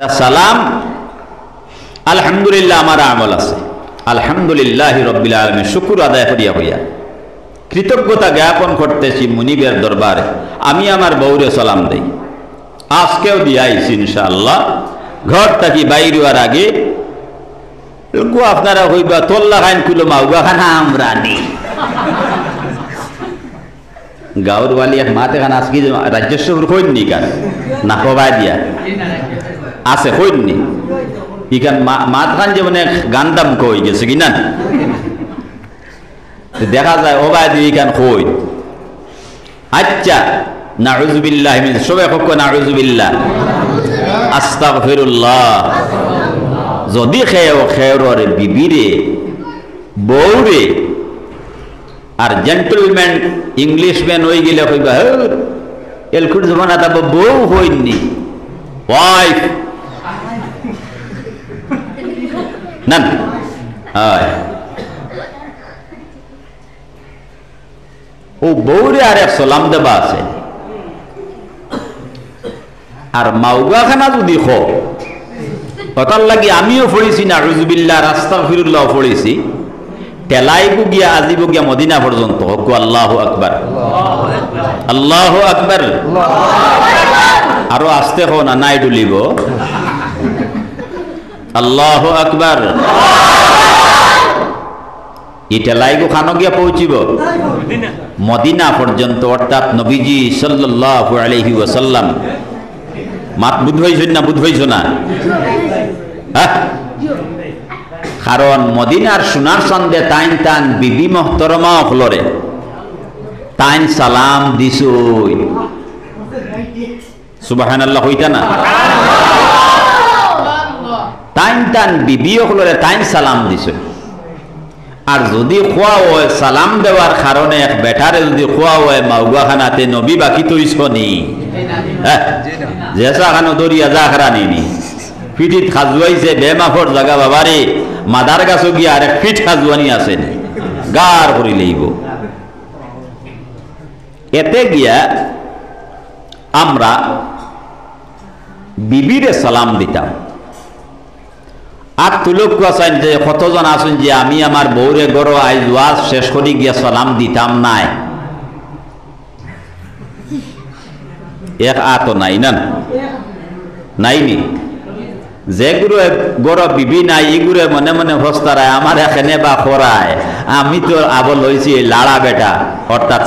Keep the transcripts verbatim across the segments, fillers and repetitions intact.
সালাম আলহামদুলিল্লাহ আমার আমল আছে আলহামদুলিল্লাহ রব্বিল আলামিন শুকর আদায় করিয়া হইয়া কৃতজ্ঞতা জ্ঞাপন করতেছি মুনিবের দরবারে আমি আমার বউরে সালাম দেই আজকেও দিয়াইছি ইনশাআল্লাহ ঘর থেকে বাইরে হওয়ার আগে আপনারা হইবা তোল্লা খান কুলো মাউগা খানা আমরা নেই গাঁর বালি এক মাতে খান আজকে রাজ্যস্ব হইনি কান না কবাই দিয়া আছে হইনি ইখান মাত খান যে মানে গান্দাম কই গেছে কিনা দেখা যায় ওবাই দিয়ে ইখান কই আচ্ছা নাউযুবিল্লাহ মিন সবে কক নাউযুবিল্লাহ আস্তাগফিরুল্লাহ যদি খেয়েও খেয়রে বিবিরে বউরে আর জেন্টলম্যান ইংলিশম্যান হয়ে গেলে কইবা এলকুর জমানা তা বউ হইনি ওয়াইফ না হয় ও বউরে আর এক সালাম দেবা আছে আর মাউগা খানা যদি খো কথার লাগি আমিও পড়েছি না নাউযুবিল্লাহ আস্তাগফিরুল্লাহ পড়েছি তেলাইবু গিয়া আজিবু গিয়া মদিনা পর্যন্ত হক আল্লাহু আকবার আল্লাহু আকবার আরো আস্তে হো না নাই ডুলিব আল্লাহু আকবার এটা লাইগু খানো গিয়া পৌঁছিব মদিনা পর্যন্ত অর্থাৎ নবীজি সাল্লাল্লাহু আলাইহি ওয়াসাল্লাম মাত বুধ হইছ না বুধ হইছ না হ্যাঁ কারণ মদিনার সোনার সন্দেহ তাইন তান বিবি মোহতরমা হলরে তাইন সালাম দিছুই সুবহানাল্লাহ হইতা না তাইন তান বিবি হলরে তাইন সালাম দিছুই আর যদি খোয়া হয় সালাম দেওয়ার কারণে এক বেটারে যদি খোয়া হয় মাউগাখানাতে নবী বাকি তৈছ নি হ্যাঁ জেসা খানো দরিয়া যা খারা নিনি ফিটিত খাজুয়াইছে বেমাফর জায়গা বাবারে মাদার গাছ গিয়া আর এক ফিট খাজুয়ানি আছে গার করি লইব এতে গিয়া আমরা বিবিরে সালাম দিতাম আর তুলক আছেন যে কতজন আছেন যে আমি আমার বউরে গড় আইজ ওয়াজ শেষ করি গিয়া সালাম দিতাম নাই এক আত নাই না নাইনি যে গুরু গড় বিবি নাই ইগুরে মনে মনে হস্তারায় আমার এখানে বা খরায় আমি তো আবল হয়েছি লাড়া বেটা অর্থাৎ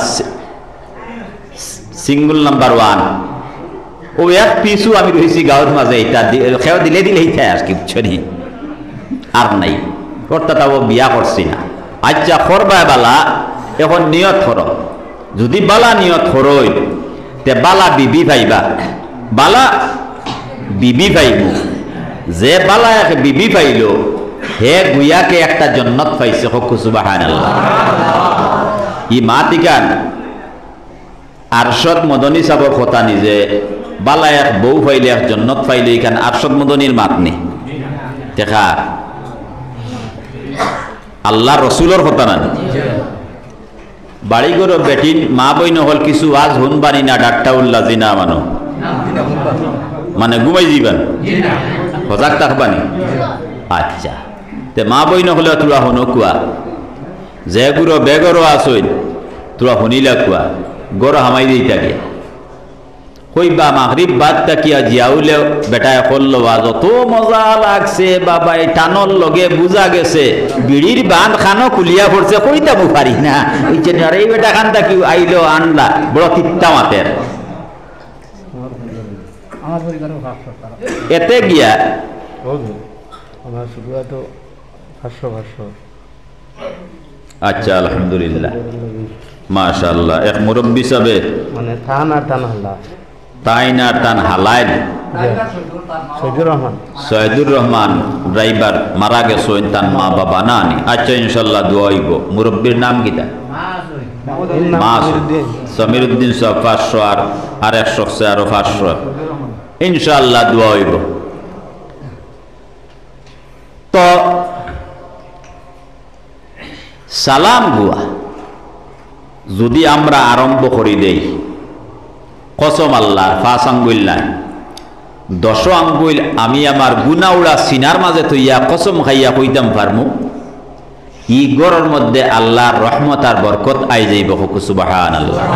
সিঙ্গল নাম্বার ওয়ান ও এক পিছু আমি রয়েছি গাঁর মাঝে এটা খেয়ে দিলে দিলে এইটা আর কি বুঝছি আর নাই অর্থাৎ ও বিয়া করছি না আচ্ছা খরবায় বালা এখন নিয়ত হর যদি বালা নিয়ত হরই তে বালা বিবি পাইবা বালা বিবি পাইব যে বালা এক বিবি পাইল হে গুয়াকে একটা জন্নত পাইছে হক সুবহানাল্লাহ ই মাতিকান আরশদ মদনী সাবর কথা নিজে বালা এক বউ পাইলে এক জন্নত পাইলে এখানে আরশদ মদনীর মাত নেই দেখা আল্লাহ রসুলোর কথা না বাড়ি গরো বেটিন মা বই নহল কিছু আজ হুন বানি না ডাক্তার উল্লাহ জিনা মানো মানে ঘুমাই যাইবান সজাগ থাকবানি আচ্ছা তে মা বই নহলে তোরা শুনো কোৱা যে গুরো বেগরো আসইন তোরা শুনিলা কোৱা গড় হামাই দিই থাকে কইবা মাগরিব বাদ তাকিয়া জিয়াউলে বেটায় করলো যত মজা লাগছে বাবা এই টানর লগে বুঝা গেছে বিড়ির বাঁধ খানো কুলিয়া পড়ছে কইতা মু পারি না এই যে এই বেটা খান তাকি আইলো আনলা বড় তিত্তা মাতের এতে গিয়া আচ্ছা আলহামদুলিল্লাহ মাশাআল্লাহ এক মুরব্বী সাহেব মানে থান আর টান হালা তাইন আর টান হালাইন সৈয়দুর রহমান সৈয়দুর রহমান ড্রাইভার মারা গেছে তান মা বাবা নানি আচ্ছা ইনশাআল্লাহ দোয়া হইব মুরব্বীর নাম কিটা মাসুদ্দিন সমীরউদ্দিন সাহেব পাঁচশো আর আর একশো আরো পাঁচশো ইনশাআল্লাহ দোয়া হইব তো সালাম গুয়া যদি আমরা আরম্ভ করি দেই কসম আল্লাহ ফাঁস আঙ্গুল্লাহ দশ আঙ্গুল আমি আমার গুনাউড়া সিনার মাঝে থইয়া কসম খাইয়া কইতাম পারমু ই গড়ের মধ্যে আল্লাহর রহমত আর বরকত আই যাইব সুবহানাল্লাহ।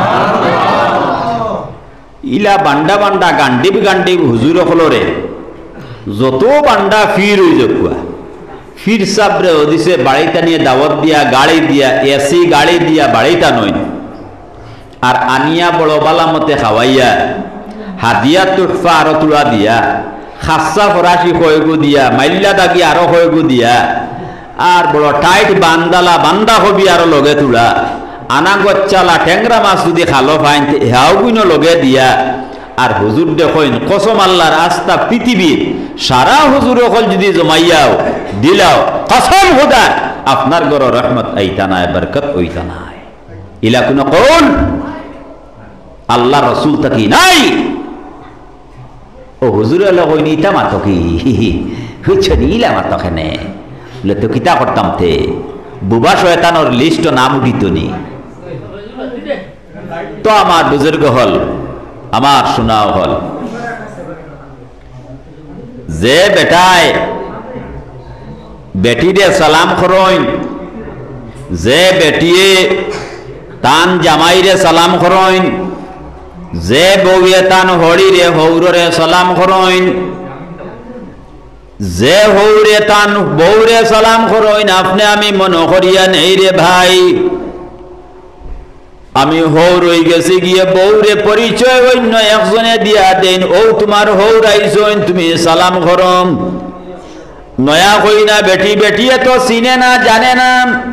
ইলা বান্ডা বান্ডা গান্ডিব গান্ডিব হুজুর হলরে যত বান্ডা ফির হয়ে যাকুয়া ফির সাবরে ওদিছে বাড়িটা নিয়ে দাওয়াত দিয়া গাড়ি দিয়া এসি গাড়ি দিয়া বাড়িটা নয় আর আনিয়া বড় বালামতে খাওয়াইয়া হাদিয়া তুটফা আরো তুলা দিয়া খাসা ফরাসি কয়েকু দিয়া মাইল্লা দাগি আরো কয়েকু দিয়া আর বড় টাইট বান্দালা বান্দা হবি আরো লগে তুলা আনা গচ্চালা টেংরা মাছ যদি খালো ফাইন হেয়াও গুইনো লগে দিয়া আর হুজুর দেখইন কসম আল্লাহর আস্থা পৃথিবীর সারা হুজুর হল যদি জমাইয়াও দিলাও কসম খোদা আপনার ঘর রহমত আইতা নাই বরকত হইতা নাই ইলা কোন কৌল আল্লাহ রসুল তাকি নাই ও হুজুর এলো কইনি ইতা মাতো কি হইছে নিলা মাতো খেনে বলে তো কিতা করতাম তে বুবা শয়তানোর লিস্ট নাম উঠিত নি তো আমার বুজুর্গ হল আমার শোনাও হল যে বেটায় বেটিরে সালাম করইন যে বেটিয়ে তান জামাইরে সালাম করইন যে বউয়ে তান হড়িরে হৌরে সালাম করইন যে হৌরে তান বউরে সালাম করইন আপনি আমি মনে করিয়া নেই রে ভাই আমি হৌর হয়ে গেছি গিয়ে বউরে পরিচয় অন্য একজনে দিয়া দেন ও তোমার হৌর আইসইন তুমি সালাম করম নয়া কই না বেটি বেটিয়ে তো চিনে না জানে না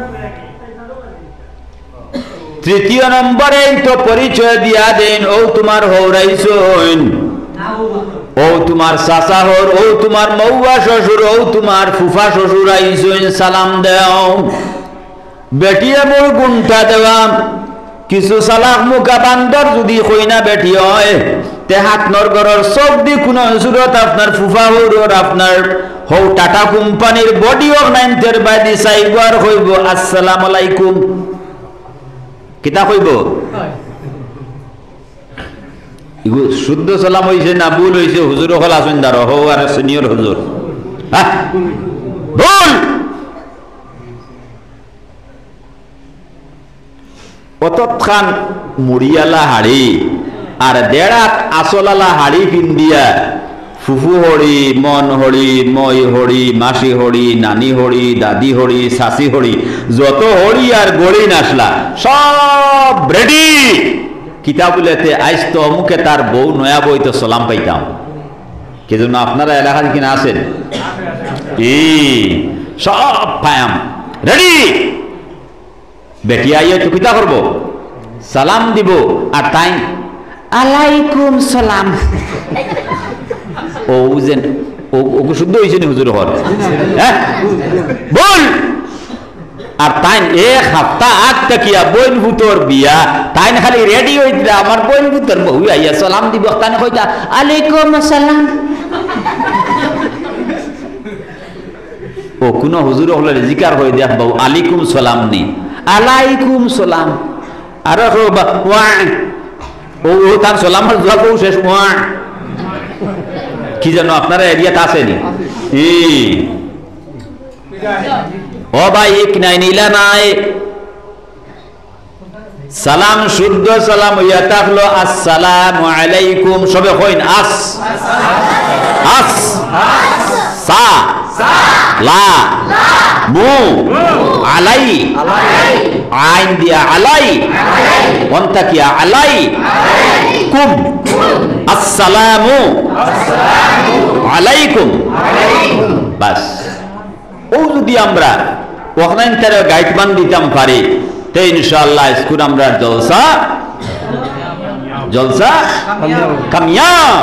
তৃতীয় নম্বরে তো পরিচয় দিয়া দেন ও তোমার হৌর আইসইন ও তোমার চাচা হর ও তোমার মৌয়া শ্বশুর ও তোমার ফুফা শ্বশুর আইসইন সালাম দেও বেটিয়ে মোর গুণটা দেওয়া কিছু সালাক মুখা বান্দর যদি কইনা বেটি হয় তে হাত নরগরের সব দি কোন সুরত আপনার ফুফা হৌর আপনার হৌ টাটা কোম্পানির বডি অফ নাইনথের বাইদি সাইবার হইব আসসালামু আলাইকুম কিতা কইব ইগু শুদ্ধ সালাম হইছে না ভুল হইছে হুজুর হল আসেন দাঁড়ো হৌ আর সিনিয়র হুজুর হ্যাঁ ভুল অতৎখান মুড়িয়ালা হাড়ি আর দেড়াত আসলালা হাড়ি পিন্দিয়া ফুফু হড়ি মন হড়ি মই হড়ি মাসি হড়ি নানি হড়ি দাদি হড়ি শাশি হড়ি যত হড়ি আর গড়ি নাসলা সব রেডি কিতাবুলেতে আইস তো অমুকে তার বউ নয়া বই তো সালাম পাইতাম কে জন্য আপনারা এলাকার কিনা আছেন এই সব পায়াম রেডি বেটি আইয়ে তো কিতা করবো সালাম দিব আর তাই আলাইকুম সালাম ও বুঝেন ওকে শুদ্ধ হয়েছে নি হুজুর হল হ্যাঁ বল আর তাই এক সপ্তাহ আগ তাকিয়া বইন ভূতর বিয়া তাই খালি রেডি হইতে আমার বইন ভূতর বউ আইয়া সালাম দিব তাই কইতা আলাইকুম সালাম ও কোন হুজুর হলে জিকার হয়ে দেখ বাবু আলাইকুম সালাম নি আলাইকুম সালাম আর ও তার সালামের জবাব শেষ কি জানো আপনারা এরিয়াতে আসেনি ও ভাই এক নাই নিলা নাই সালাম শুদ্ধ সালাম হইয়া থাকলো আসসালামু আলাইকুম সবে কইন আস আস সা লা মু আলাই আইন দিয়া আলাই অন্তাকিয়া আলাই কুম আসসালামু আলাইকুম বাস ও যদি আমরা ওখানে তারা গাইডবান দিতাম পারি তো ইনশাআল্লাহ স্কুল আমরা জলসা জলসা কামিয়াব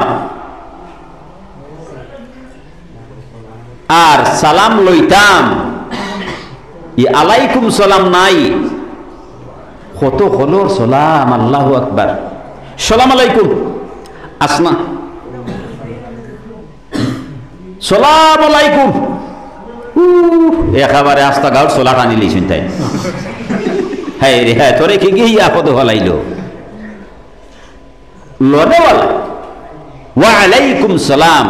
আর সালাম লইতাম ই আলাইকুম সালাম নাই কত হলো সালাম আল্লাহু আকবার সালাম আলাইকুম আসনা সালাম আলাইকুম একেবারে আস্তা গাঁর সোলা টানি লিছেন তাই হ্যাঁ রে হ্যাঁ তোরে কি গিয়ে আপদ হলাইল লনেওয়ালা ওয়া আলাইকুম সালাম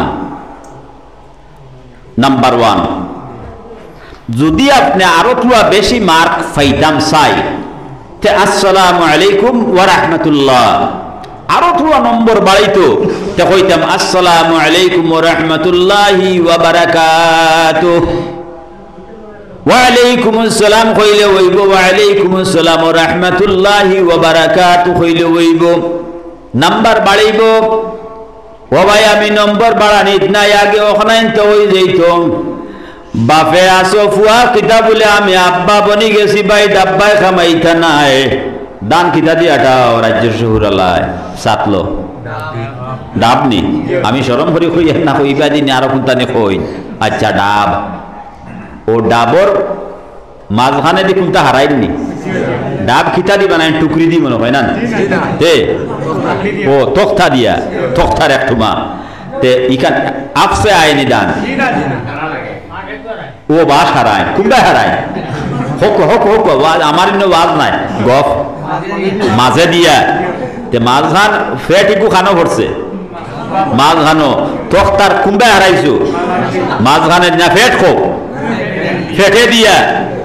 নাম্বার ওয়ান। যদি আপনি আরো থোড়া বেশি মার্ক পাইতাম চাই তে আসসালামু আলাইকুম ওয়া রাহমাতুল্লাহ, আরো থোড়া নম্বর বাড়াইতো তে কইতাম আসসালামু আলাইকুম ওয়া রাহমাতুল্লাহি ওয়া বারাকাতুহু। ওয়া আলাইকুম আসসালাম কইলে হইব, ওয়া আলাইকুম আসসালাম ওয়া রাহমাতুল্লাহি ওয়া বারাকাতুহু কইলে হইব। নাম্বার বাড়াইব, ও ভাই আমি নম্বর বাড়ানিত নাই, আগে ওখানে তো হই যাইত। বাপে আসো ফুয়া কিতা বলে আমি আব্বা বনি গেছি ভাই, ডাব্বাই খামাইতা নাই, দান কিতা দিয়াটাও রাজ্য শহুরালায় সাতলো ডাবনি। আমি শরম করি কই না কইবা দিন আরো কোনটানে কই। আচ্ছা ডাব, ও ডাবর মাঝখানে দি কোনটা হারাইনি, ডাব খিতা দি বানাই টুকরি দি মনে হয় না তে, ও তখ্তা দিয়া, তখ্তার একটু মা তে ইখান আপসে আয়নি দান, ও বাস হারায় কোনটা হারায় হোক হোক হোক আমার ইন্ন ওয়াজ নাই গফ মাঝে দিয়া তে মাঝখান ফেটিকু খানো পড়ছে, মাঝখানো তখ্তার কুম্বা হারাইছো, মাঝখানে না ফেট খো ফেটে দিয়া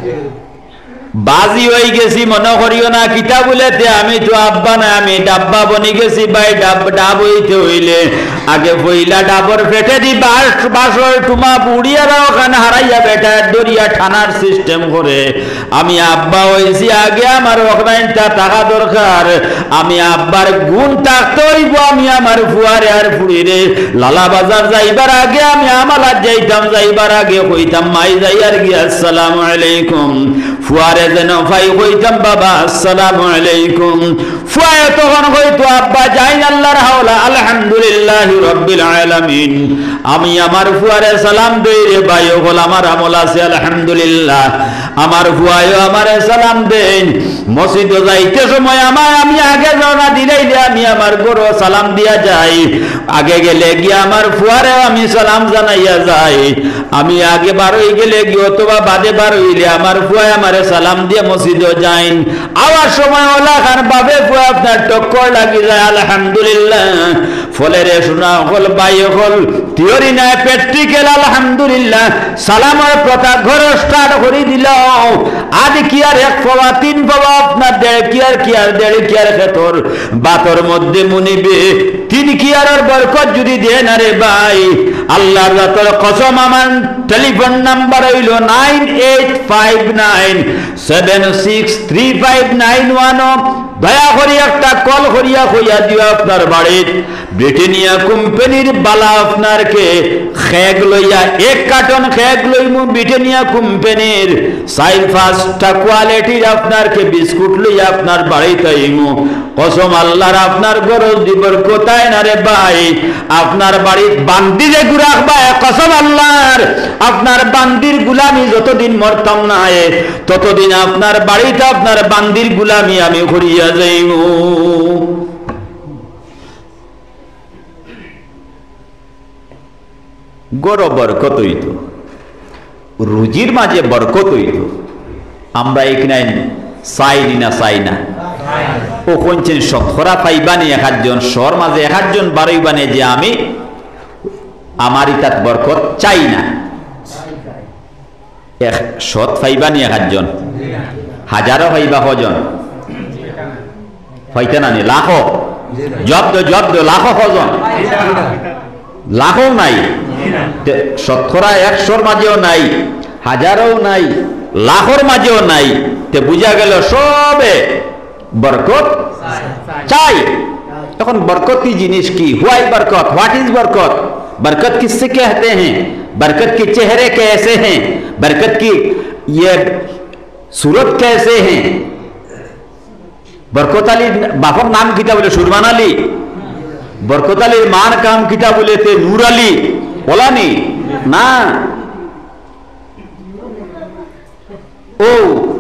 বাজি হয়ে গেছি মনে করিও না কিতা বলেতে আমি তো আব্বা না আমি ডাব্বা বনি গেছি ভাই, ডাব ডাব হইতে হইলে আগে পইলা ডাবর ফেটে দি বাস বাসর টুমা বুড়িয়ারা ওখানে হারাইয়া বেটা দরিয়া ঠানার সিস্টেম করে আমি আব্বা হইছি, আগে আমার ওখানটা টাকা দরকার, আমি আব্বার গুণ থাকতে হইব, আমি আমার ফুয়ারে আর ফুড়িরে লালা বাজার যাইবার আগে আমি আমালার যাইতাম, যাইবার আগে কইতাম মাই যাই আর কি আসসালামু আলাইকুম, ফুয়ারে যেন ভাই কইতাম বাবা আসসালামু আলাইকুম, ফুয়ায় তখন কইতো আব্বা যাই আল্লাহর হাওলা আলহামদুলিল্লাহি রাব্বিল আলামিন, আমি আমার ফুয়ারে সালাম দেই রে ভাই হল আমার আমল আছে আলহামদুলিল্লাহ, আমার ফুয়ায় আমারে সালাম দেন। মসজিদ যাইতে সময় আমার আমি আগে রওনা দিলেই আমি আমার গরু সালাম দিয়া যাই, আগে গেলে গিয়ে আমার ফুয়ারে আমি সালাম জানাইয়া যাই, আমি আগে বার হয়ে গেলে গিয়ে অথবা বাদে বার হইলে আমার ফুয়ায় আমারে সালাম দিয়ে মসজিদে যাইন। আওয়ার সময় ওলা খান বাবে ফুয়া আপনার টক্কর লাগি যায় আলহামদুলিল্লাহ, ফলে রে শোনা হল বাই হল থিওরি নাই প্র্যাকটিক্যাল আলহামদুলিল্লাহ, সালামের প্রথা ঘর স্টার্ট করে দিল, আজ কি আর এক পাওয়া তিন পাওয়া আপনার দেড় কি আর কি আর দেড় কি আর খেতর বাতর মধ্যে মুনিবে তিন কি আর বরকত যদি দেন আরে ভাই আল্লাহর রাতের কসম আমার টেলিফোন নাম্বার হইল nine eight five nine seven six three five nine one, দয়া করি একটা কল করিয়া কইয়া দিও আপনার বাড়ির ব্রিটানিয়া কোম্পানির বালা আপনারকে খেগ লইয়া এক কার্টন খেগ লইমু, ব্রিটানিয়া কোম্পানির সাইল ফাস্টটা কোয়ালিটির আপনারকে বিস্কুট লইয়া আপনার বাড়িতে আইমু, কসম আল্লাহর আপনার গরজ দিবর কোথায় না রে ভাই, আপনার বাড়ির বান্দি যে গুরাখ ভাই কসম আল্লাহর আপনার বান্দির গুলামি যতদিন মরতাম না ততদিন আপনার বাড়িতে আপনার বান্দির গুলামি আমি করিয়া যাইমু। গড় বরকত হইত, রুজির মাঝে বরকত হইত, আমরা এখানে চাই না চাই না ও কোনছেন শতকরা পাইবানি এক আধজন শহর মাঝে এক আধজন বারইবানে যে আমি আমার ইতাত বরকত চাই না, এক সৎ পাইবানি এক আধজন হাজারো পাইবা কজন হইতে না নি লাখো জব্দ জব্দ লাখো কজন লাখো নাই, শতকরা একশোর মাঝেও নাই, হাজারও নাই, লাখর মাঝেও নাই, তে বুঝা গেল সবে বরকত চাই। এখন बरकत की जिनिस की हुआ बरकत, व्हाट इज बरकत, बरकत किससे कहते हैं, बरकत के चेहरे कैसे हैं, बरकत की ये सूरत कैसे हैं, बरकत अली बापर नाम किता बोले सुरमान अली, बरकत अली मान काम किता बोले थे नूर अली बोला नहीं ना, ओ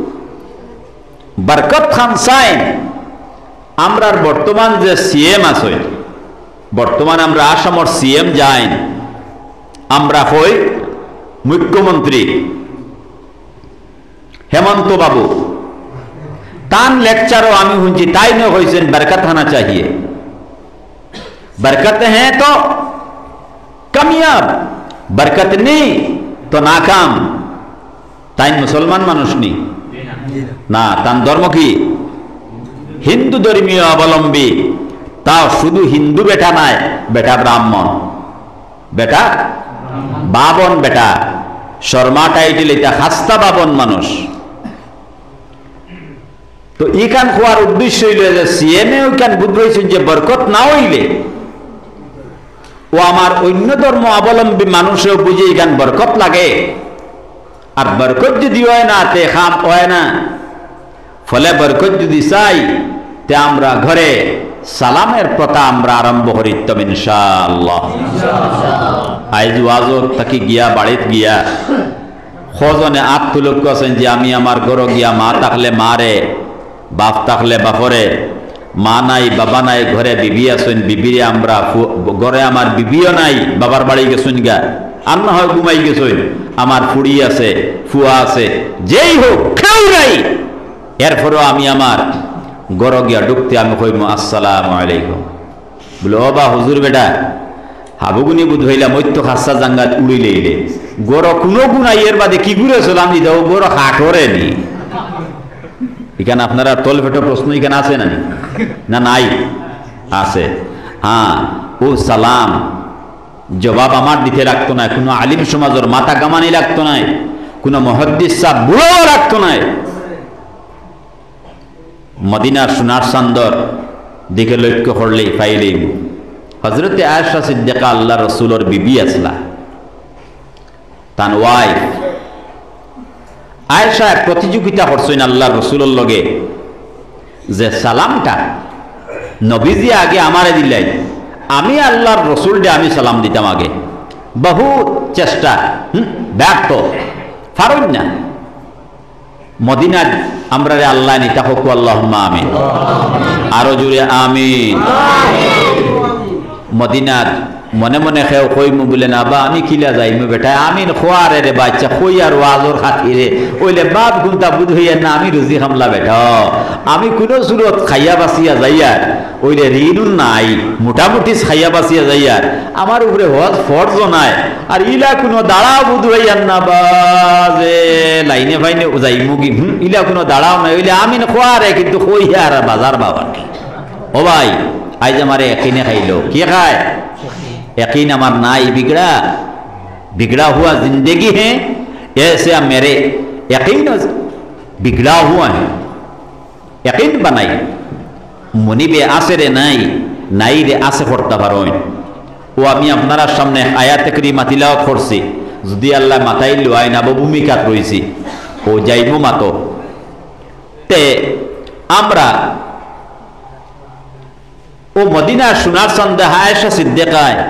बरकत खान साइन আমরার বর্তমান যে সিএম আছে, বর্তমান আমরা আসামর সিএম যাইন, আমরা হই মুখ্যমন্ত্রী হেমন্ত বাবু, তান লেকচারও আমি শুনছি তাই না হয়েছেন বরকত হানা চাহিয়ে, बरकत है तो कामयाब, बरकत नहीं तो नाकाम। তাই মুসলমান মানুষ নি না, তার ধর্ম কি হিন্দু ধর্মীয় অবলম্বী, তাও শুধু হিন্দু বেটা নাই, বেটা ব্রাহ্মণ, বেটা বাবন, বেটা শর্মা টাইটেল, এটা খাস্তা বাবন মানুষ। তো ইখান খোয়ার উদ্দেশ্য হইল যে সিএনএ ওইখান বুঝবেছেন যে বরকত না হইলে ও আমার অন্য ধর্ম অবলম্বী মানুষেও বুঝে এখান বরকত লাগে, আর বরকত যদি হয় না তে খাম হয় না। ফলে বরকত যদি চাই তে আমরা ঘরে সালামের প্রথা আমরা আরম্ভ করিতাম ইনশাআল্লাহ। আইজ ওয়াজত থাকি গিয়া বাড়িত গিয়া খজনে আত্মলোক আছেন যে আমি আমার ঘর গিয়া মা থাকলে মারে, বাপ থাকলে বাপরে, মা নাই বাবা নাই, ঘরে বিবি আছেন বিবিরে আমরা, ঘরে আমার বিবিও নাই, বাবার বাড়ি গেছেন গা, আর না হয় ঘুমাই গেছেন, আমার ফুড়ি আছে, ফুয়া আছে, যেই হোক কেউ নাই, এরপরেও আমি আমার ঘর গিয়া ঢুকতে আমি কইম আসসালামু আলাইকুম। বলে ও বা হুজুর বেটা হাবুগুনি বুধ হইলাম ওই তো খাসা জাঙ্গাত উড়িলে এলে গড় কোনো গুণাই এর বাদে কি ঘুরে চলাম দিতে ও গড় হাটরে নি। এখানে আপনারা তল ফেটো প্রশ্ন এখানে আছে না না নাই আছে? হ্যাঁ, ও সালাম জবাব আমার দিতে লাগতো না, কোনো আলিম সমাজের মাথা গামানি লাগতো না, কোনো মুহাদ্দিস সাহেব বুড়ো লাগতো না। মদিনার সোনার চান্দর দিকে লক্ষ্য করলেই পাইলেই হযরতে আয়েশা সিদ্দিকা আল্লাহ রসুলের বিবি আসলা, তান ওয়াইফ আয়েশা প্রতিযোগিতা করছেন আল্লাহ রসুলের লগে যে সালামটা নবীজি আগে আমারে দিলাই, আমি আল্লাহর রসুলটা আমি সালাম দিতাম আগে। বহু চেষ্টা হুম ব্যর্থ, পারুন না। মদিনার আমরা রে আল্লাহ নিতা হোক আল্লাহুম্মা আমিন, আরো জুড়ে আমিন। মদিনার মনে মনে খেও কইমু বলে না বা আমি কিলা যাইমু বেটা, আমিন খোয়ারে রে বাচ্চা কই আর ওয়াজর খাতিরে ওইলে বাপ গুনতা বুধ হইয়া না আমি রুজি খামলা বেটা, আমি কোন সুরত খাইয়া বাসিয়া যাইয়া ওইলে ঋণ নাই, মোটামুটি খাইয়া বাসিয়া যাইয়া আমার উপরে হজ ফরজ নাই, আর ইলা কোনো দাঁড়াও বুধ হইয়া না বা যে লাইনে ফাইনে যাইমু কি হুম ইলা কোনো দাঁড়াও নাই, ওইলে আমিন খোয়ারে কিন্তু কইয়া আর বাজার বাবার কি। ও ভাই আইজ আমারে একিনে খাইলো, কি খায় यकीन हमार नाई बिगड़ा, बिगड़ा हुआ जिंदगी है, ऐसे मेरे यकीन बिगड़ा हुआ है, यकीन बनाई मुनिबे आसरे नाई नाई रे आसे करता पारोइन। ও আমি আপনার সামনে আয়াতে কারিমা তিলাওয়াত করছি, যদি আল্লাহ মাথায় লয় না ভূমিকাত রইছি ও যাইবো মাতো তে আমরা ও মদিনার সোনার চাঁদে আয়েশা সিদ্দিকায়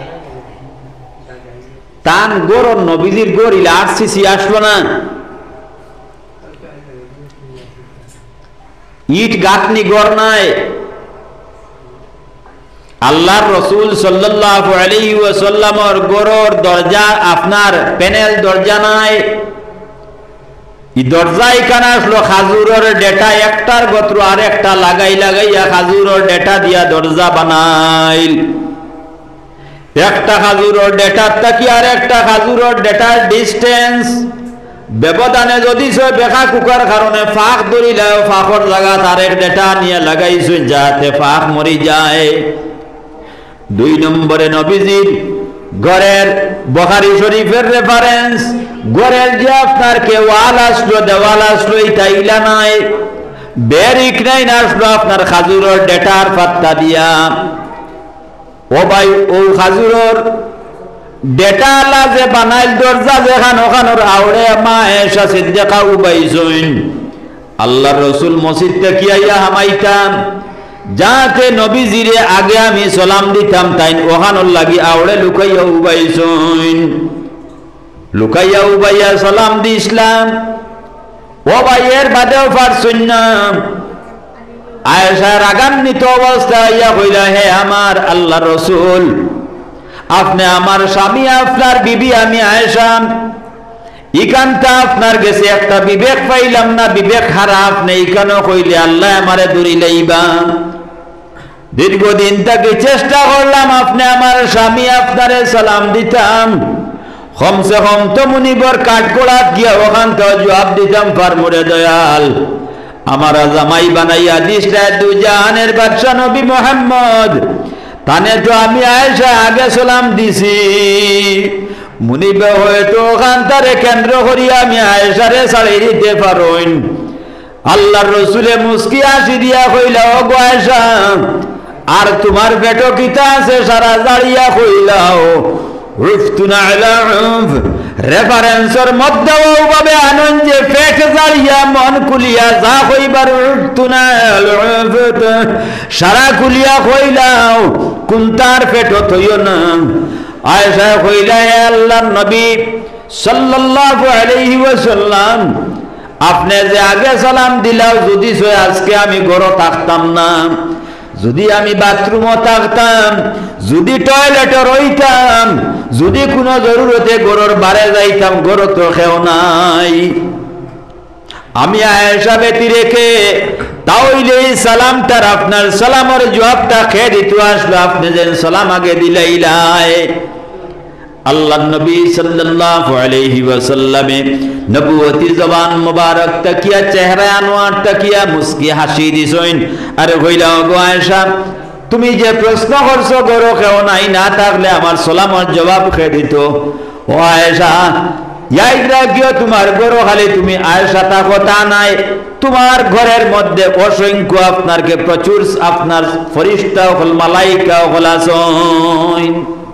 তান গোর নবীজির গোর ইলা আরসিসি আসলো না, ইট গাঁথনি গড় নাই। আল্লাহর রসুল সাল্লাল্লাহু আলাইহি ওয়াসাল্লামের গোরর দরজা আপনার প্যানেল দরজা নাই, ই দরজা এখানে আসলো খাজুরের ডেটা একটার গোত্র আর একটা লাগাই লাগাইয়া খাজুরের ডেটা দিয়া দরজা বানাইল। একটা খাজুরের ডেটার থাকি আর একটা খাজুরের ডেটার ডিস্টেন্স ব্যবধানে যদি সে বেখা কুকার কারণে ফাঁক ধরিলে ফাঁকর জায়গা তার এক ডেটা নিয়ে লাগাইছে যাতে ফাঁক মরি যায়। দুই নম্বরে নবীজির ঘরের বুখারী শরীফের রেফারেন্স, ঘরের যে আপনার কে ওয়াল আসলো দেওয়াল আসলো এটা ইলা নাই, বেরিক নাই না আসলো আপনার খাজুরের ডেটার পাত্তা দিয়া। ও ভাই ও খাজুরের ডেটা আলা যে বানাইল দরজা যেখান ওখানোর আউড়ে মা আয়েশা সিদ্দিকা উবাইছইন আল্লাহর রাসূল মসজিদ থেকে আইয়া হামাইতাম যাতে নবীজিরে আগে আমি সালাম দিতাম তাই ওখানোর লাগি আউড়ে লুকাইয়া উবাইছইন, লুকাইয়া উবাইয়া সালাম দিছিলাম। ও ভাই এর বাদেও পারছইন না। আয়েশা রাগান্বিত অবস্থায় ইয়া কইলা, হে আমার আল্লাহর রাসূল, আপনি আমার স্বামী আপনার বিবি আমি আয়েশা, ইকানটা আপনার গেছে একটা বিবেক পাইলাম না, বিবেক হারা আপনি ইকানো কইলে আল্লাহ আমারে দূরি লইবা। দীর্ঘদিন থেকে চেষ্টা করলাম আপনি আমার স্বামী আপনারে সালাম দিতাম, কমসে কম তো মুনিবর কাঠগোড়াত গিয়া ওখান থেকে জবাব দিতাম পারমুরে দয়াল আমার জামাই বানাইয়া দিসটা দুজাহানের বাদশা নবী মুহাম্মদ, তানে তো আমি আয়েশা আগে সালাম দিছি, মুনিবে হয়তো ওখান তারে কেন্দ্র করিয়া আমি আয়েশারে ছাড়িয়ে দিতে পারইন। আল্লাহর রসুলে মুস্কি আসি দিয়া কইলা, ও গো আয়েশা, আর তোমার পেটো কিতা আছে সারা জাড়িয়া কইলাও উফতুনা আলা উফ, রেফারেন্সের মধ্যে ওভাবে আনন্দ যে পেট জাড়িয়া মন খুলিয়া যা কইবার উফতুনা আলা উফ, সারা খুলিয়া কইলাও কুন্তার পেটো থইও না। আয়েশা কইলা, হে আল্লাহর নবী সাল্লাল্লাহু আলাইহি ওয়াসাল্লাম, আপনি যে আগে সালাম দিলাও যদি আজকে আমি ঘরে থাকতাম না, যদি আমি বাথরুমও থাকতাম, যদি টয়লেটে রইতাম, যদি কোনো জরুরতে ঘরের বারে যাইতাম, ঘরে তো কেউ নাই, আমি আয়েশা বেতি রেখে তাহলে সালামটার আপনার সালামের জবাবটা খেয়ে দিত আসলো, আপনি যেন সালাম আগে দিলাইলাই। আল্লাহ নবী সাল্লাল্লাহু আলাইহি ওয়াসাল্লামে নবুয়তি জবান মুবারক তাকিয়া চেহারা আনোয়ার তাকিয়া মুস্কি হাসি দিছেন, আরে কইলা, গো আয়েশা, তুমি যে প্রশ্ন করছো গরো কেউ নাই, না থাকলে আমার সালামের জবাব খেয়ে দিত। ও আয়েশা, ইয়াইদরা কিও তোমার গরো খালি তুমি আয়েশা তা কথা নাই, তোমার ঘরের মধ্যে অসংখ্য আপনারকে প্রচুর আপনার ফেরেশতা হল মালাইকা হল আছেন,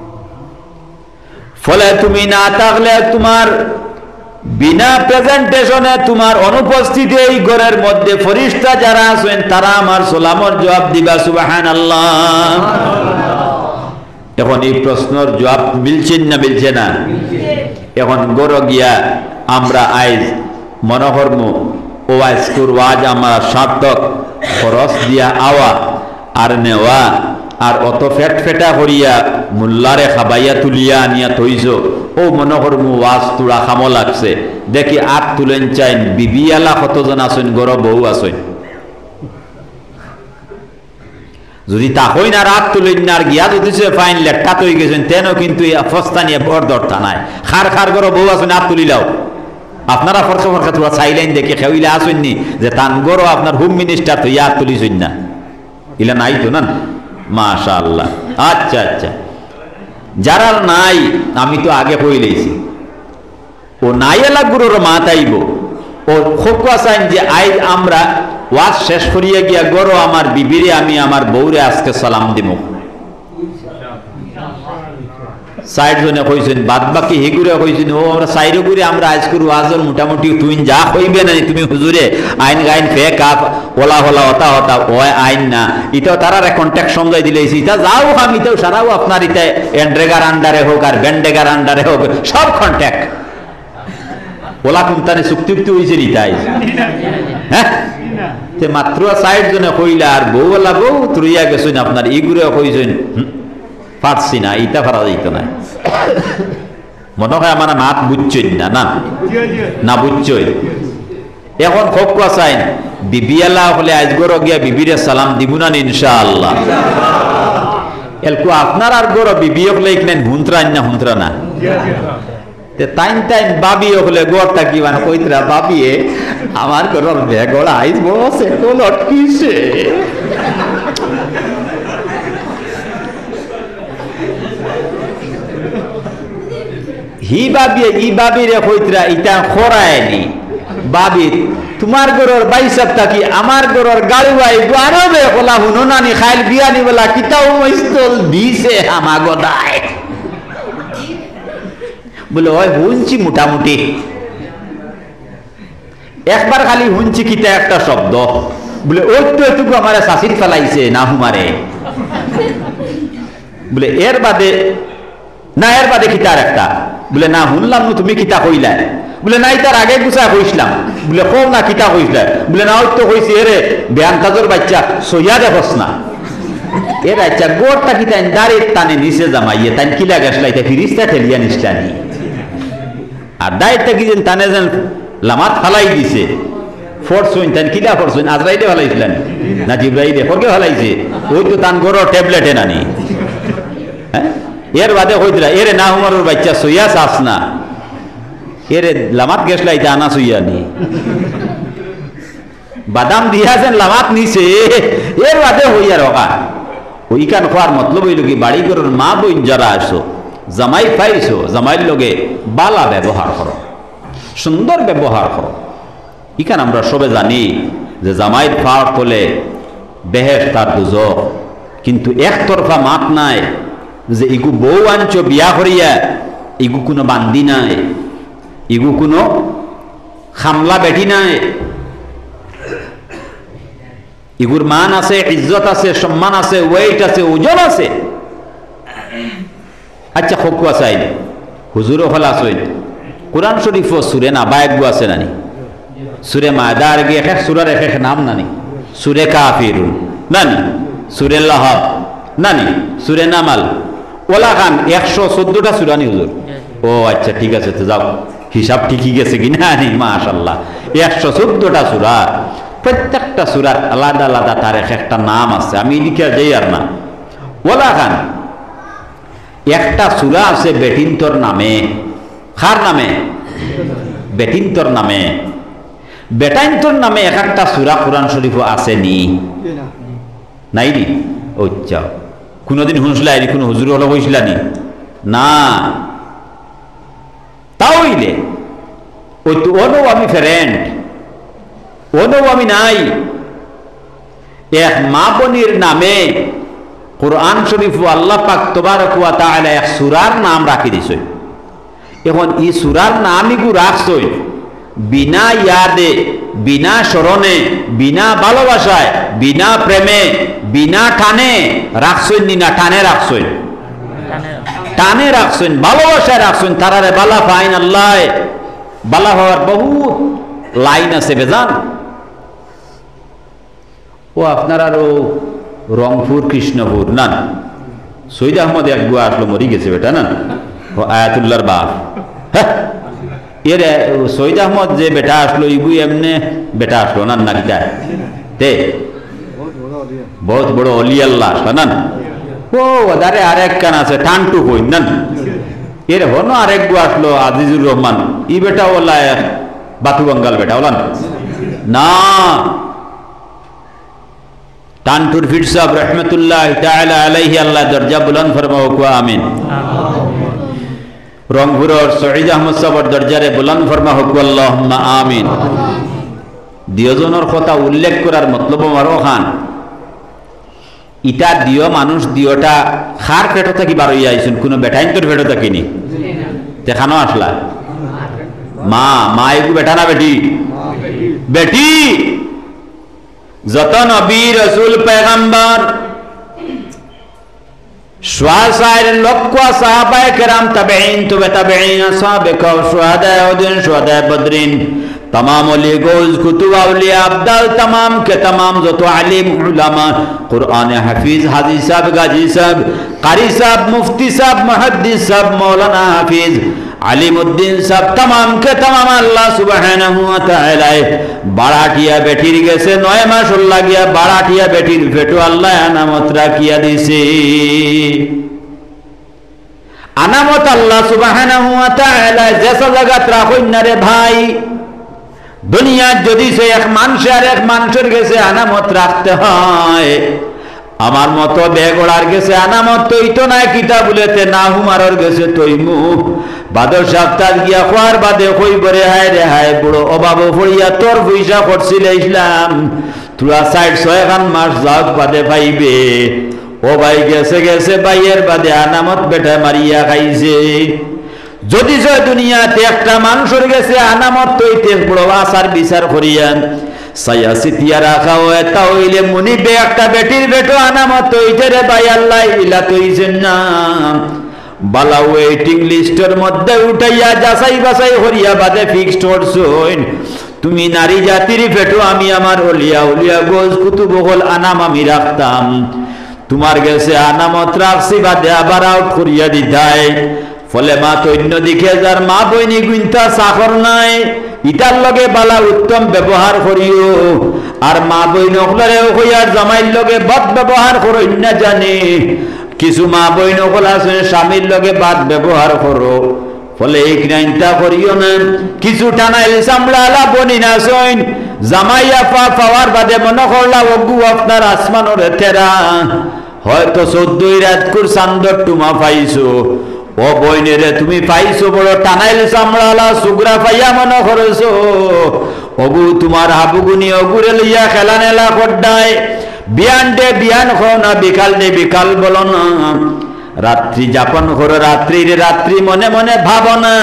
ফলে তুমি না থাকলে তোমার বিনা প্রেজেন্টেশনে তোমার অনুপস্থিতি এই ঘরের মধ্যে ফেরেশতা যারা আছেন তারা আমার সালামের জবাব দিবা। সুবহানাল্লাহ। এখন এই প্রশ্নের জবাব মিলছে না মিলছে না? এখন গরো গিয়া আমরা আইজ মনোহর্ম ওয়াজ করওয়াজ আমার সার্থক খরচ দিয়া আওয়া আর নেওয়া আর অত ফেট ফেটা করিয়া মুল্লারে খাবাইয়া তুলিয়া আনিয়া থইছ, ও মনোহর্ম ওয়াজ তুলা খামো লাগছে, দেখি আট তুলেন চাইন বিবিয়ালা কতজন আছেন, গরো বউ আছেন, যদি তাকই না রাত তুলেন না আর গিয়া যদি ফাইন লেটকা তৈ গেছেন তেনও কিন্তু ফস্তা নিয়ে বড় দরতা নাই, খার খার গরো বউ আছেন আট তুলিলাও। আপনারা ফরকা ফরকা তোরা চাইলেন দেখে খেউইলে আসেননি যে তান গরো আপনার হোম মিনিস্টার তো ইয়া তুলিছেন না, ইলা নাই তো না? মাশাআল্লাহ। আচ্ছা আচ্ছা, যারা নাই আমি তো আগে কইলেছি, ও নাই এলা গুরুর মা তাইব, ও খোকা চাইন যে আইজ আমরা ওয়াজ শেষ করিয়া গিয়া গরো আমার বিবিরে আমি আমার বউরে আজকে সালাম দিব। সাইড জনে কইছেন, বাদ বাকি হেগুরে কইছেন, ও আমরা সাইড করে আমরা আজ করু আজর মোটামুটি তুই যা কইবে না তুমি হুজুরে আইন গাইন ফেক আপ ওলা হলা হতা হতা ওয় আইন না, ইটাও তারা কন্ট্যাক্ট সমঝাই দিলেছি, ইটা যাও আমি তো সারাও আপনার ইটা এন্ড্রেগার আন্ডারে হোক আর ব্যান্ডেগার আন্ডারে হোক সব কন্ট্যাক্ট ওলা কুন্তানে চুক্তি উক্তি হয়েছে ইটাই। হ্যাঁ, মাত্র সাইড জনে কইলা আর বউ ওলা বউ তুইয়া গেছেন আপনার ইগুরে কইছেন পারছি না, ইটা পারা যাইত না। মনে হয় আমার মাত বুঝছেন না, না না বুঝছই। এখন খোকা চাইন বিবিয়ালা হলে আজ গরো গিয়া বিবিরে সালাম দিব না ইনশাআল্লাহ। এলকু আপনার আর গরো বিবি হলে এখানে হুন্ত্রা না হুন্ত্রা না তাইন তাইন বাবি হলে গড় থাকি মানে কইতরা বাবিয়ে আমার গরর বেগড় আইস বসে তো লটকিছে। হি বাবি ই বাবি রে কইতরা ইটা খরায়নি বাবি তোমার গরর বাইসাব থাকি আমার গরর গাড়ি বাই আরবে কলা হুনো নানি খাইল বিয়ানি বলা কিতাও মইস্তল দিছে আমা গদায় বলে ওই হুনছি মোটামুটি একবার খালি হুনছি কিতা একটা শব্দ বলে ওই তো এটুকু আমার শাসির ফেলাইছে না হুমারে বলে এর বাদে না এর বাদে কিতার একটা বলে না শুনলাম তুমি কিতা কইলা বলে নাই তার আগে গুছা কইছিলাম বলে কও না কিতা কইছিলা বলে না ওই তো কইছি এরে বেয়ান কাজর বাচ্চা সইয়া দেখস না এর আচ্ছা গোড়টা কিতা দাঁড়িয়ে টানে নিচে জামাইয়ে তাই কিলা গেছলাইতে ফিরিস্তা ঠেলিয়া নিসলানি আর দায়িত্বটা কি যেন টানে যেন লামাত ফালাই দিছে ফোরসইন তাই কিলা ফোরসইন আজরাইলে ফালাইছিলেন না জিব্রাইল দেখে হলাইছে ওই তো তান গরো ট্যাবলেটে নানি হ্যাঁ এর বাদে হইতরা এরে না উমরের বাচ্চা সইয়া চাস না এরে লামাত গেছ লাইতে আনা সইয়া নি বাদাম দিয়াছেন লামাত নিছে এর বাদে হইয়া রকা ওইখান খোয়ার মতলব হইল কি বাড়ি করার মা বই যারা আসো জামাই পাইছো জামাইয়ের লগে বালা ব্যবহার করো সুন্দর ব্যবহার করো ইখান আমরা সবে জানি যে জামাইয়ের ফাড় তোলে বেহেশ তার দুজক কিন্তু একতরফা মাত নাই যে ইগু বউ আনছো বিয়া করিয়া ইগু কোনো বান্দি নাই ইগু কোনো খামলা বেটি নাই ইগুর মান আছে ইজ্জত আছে সম্মান আছে ওয়েট আছে ওজন আছে আচ্ছা খকু আছে হুজুরও ফল আসইন কোরআন শরীফ ও সুরে না বায়গু আছে নানি সুরে মায়দার গিয়ে এক সুরার এক এক নাম নানি সুরে কাফিরুন নানি সুরে লাহাব নানি সুরে নামাল ওলা খান একশো চোদ্দটা সুরানি হুজুর ও আচ্ছা ঠিক আছে তো যাও হিসাব ঠিকই গেছে কি না মাশাআল্লাহ একশো চোদ্দটা সুরা প্রত্যেকটা সুরার আলাদা আলাদা তার এক একটা নাম আছে আমি এদিকে যাই আর না ওলা খান একটা সুরা আছে বেটিন্তর নামে খার নামে বেটিন্তর নামে বেটাইন্তর নামে এক একটা সুরা কোরআন শরীফ আছে নি নাই নি আচ্ছা কোনোদিন শুনছিলা এর কোনো হুজুর হলো হইছিলানি না তাওইলে ওই তো ওনো আমি ফ্রেন্ড ওনো আমি নাই এক মা বোনের নামে কোরআন শরীফ আল্লাহ পাক তবারক ওয়া তাআলা এক সূরার নাম রাখি দিছে এখন এই সূরার নামই গু রাখছই বিনা ইয়াদে বিনা স্মরণে বিনা ভালোবাসায় বিনা প্রেমে বিনা টানে রাখছই নি না টানে রাখছই টানে রাখছই ভালোবাসায় রাখছই তারারে বালা ফাইন আল্লাহ বালা হওয়ার বহুত লাইন আছে বেজান ও আপনার আরো রংপুর কৃষ্ণপুর না সৈয়দ আহমদ এক গুয়া আসলো মরি গেছে বেটা না ও আয়াতুল্লাহর বাপ এর সৈয়দ আহমদ যে বেটা আসলো ইগু এমনি বেটা আসলো না না কিটা তে বহুত বড় অলি আল্লাহ আসলো না ও ওদারে আরেক কান আছে টানটু কই না এর হনো আরেক গু আসলো আজিজুর রহমান ই বেটা ওলা বাতু বঙ্গাল বেটা ওলা না টানটুর ফির সাহেব রহমতুল্লাহ তাআলা আলাইহি আল্লাহ দরজা বুলন্দ ফরমাও কো আমিন রংপুরের সঈদ আহমদ সাহেবের দরজারে বুলন্দ ফরমা হোক আল্লাহুম্মা আমিন দিয়জনের কথা উল্লেখ করার মতলব মারো খান ইটা দিও মানুষ দিওটা খার পেটো থাকি বার হইয়া আইছুন কোনো বেটাইন্তর পেটো থাকিনি দেখানো আসলা মা মা এগু বেটা না বেটি বেটি যত নবী রাসূল পয়গম্বর শাহের লক্ষ সাহাবায়ে কেরাম তাবেঈন তবে তাবেঈন আসহাবে কাও শুহাদা উদিন শুহাদা বদরিন तमाम ओली गोज कुतुब औलिया अब्दाल तमाम के तमाम जो तो आलिम उलमा कुरान हाफिज हाजी साहब गाजी साहब कारी साहब मुफ्ती साहब मुहद्दिस साहब मौलाना हाफिज आलिमुद्दीन साहब तमाम के तमाम अल्लाह सुब्हानाहु व तआला बाराटिया बेटिर गेसे नय मास লাগিয়া बाराटिया बेटिर पेटो अल्लाह अनामत राखिया दिছে अनामत अल्लाह सुब्हानाहु व तआला जैसा जगत राखोই না রে ভাই दुनिया যদি সে এক মানুষের এক মানুষের কাছে আনামত রাখতে হয় আমার মতো বেগড়ার কাছে আনামত তৈতো না কিতা বলেতে না হুমারর কাছে তৈমু বাদর সপ্তাহ গিয়া খোয়ার বাদে কই বরে হায় রে হায় বড় অভাব পড়িয়া তোর পয়সা করছিল ইসলাম তুরা সাইড ছয় খান মাস যাও বাদে পাইবে ও ভাই গেছে গেছে ভাইয়ের বাদে আনামত বেটা মারিয়া খাইছে যদি যে দুনিয়াতে একটা মানুষের কাছে আনামত তৈতে বড় আসার বিচার করিয়ান সায়াসিতিয়া রাখা হয় তাহলে মুনিবে একটা বেটির বেটো আনামত তৈতে রে ভাই আল্লাহ ইলা তৈছেন না বালা ওয়েটিং লিস্টের মধ্যে উঠাইয়া যাচাই বাছাই করিয়া বাদে ফিক্সড করছইন তুমি নারী জাতির বেটো আমি আমার ওলিয়া ওলিয়া গোজ কুতুব হল আনাম আমি রাখতাম তোমার কাছে আনামত রাখছি বাদে আবার আউট করিয়া দিতাই ফলে মা তো অন্য দিকে যার মা বইনি গুইন্তা চাকর নাই ইটার লগে বালা উত্তম ব্যবহার করিও আর মা বইন হলেও হইয়ার জামাইর লগে বদ ব্যবহার করো না জানি কিছু মা বইন হল আছে স্বামীর লগে বাদ ব্যবহার করো ফলে এই নাইনটা করিও না কিছু টানাইল সামলালা বনি না সইন জামাইয়া পা পাওয়ার বাদে মনে করলা ওগু আপনার আসমানোর তেরা হয়তো চোদ্দই রাত কুর চান্দর টুমা পাইছো ও বইনেরে তুমি পাইছো বড় টানাইল সামলালা সুগরা পাইয়া মনে করেছো অগু তোমার হাবুগুনি অগুরে লইয়া খেলা নেলা করডায় বিয়ান দে বিয়ান হো না বিকাল দে বিকাল বলো না রাত্রি যাপন করো রাত্রির রাত্রি মনে মনে ভাবনা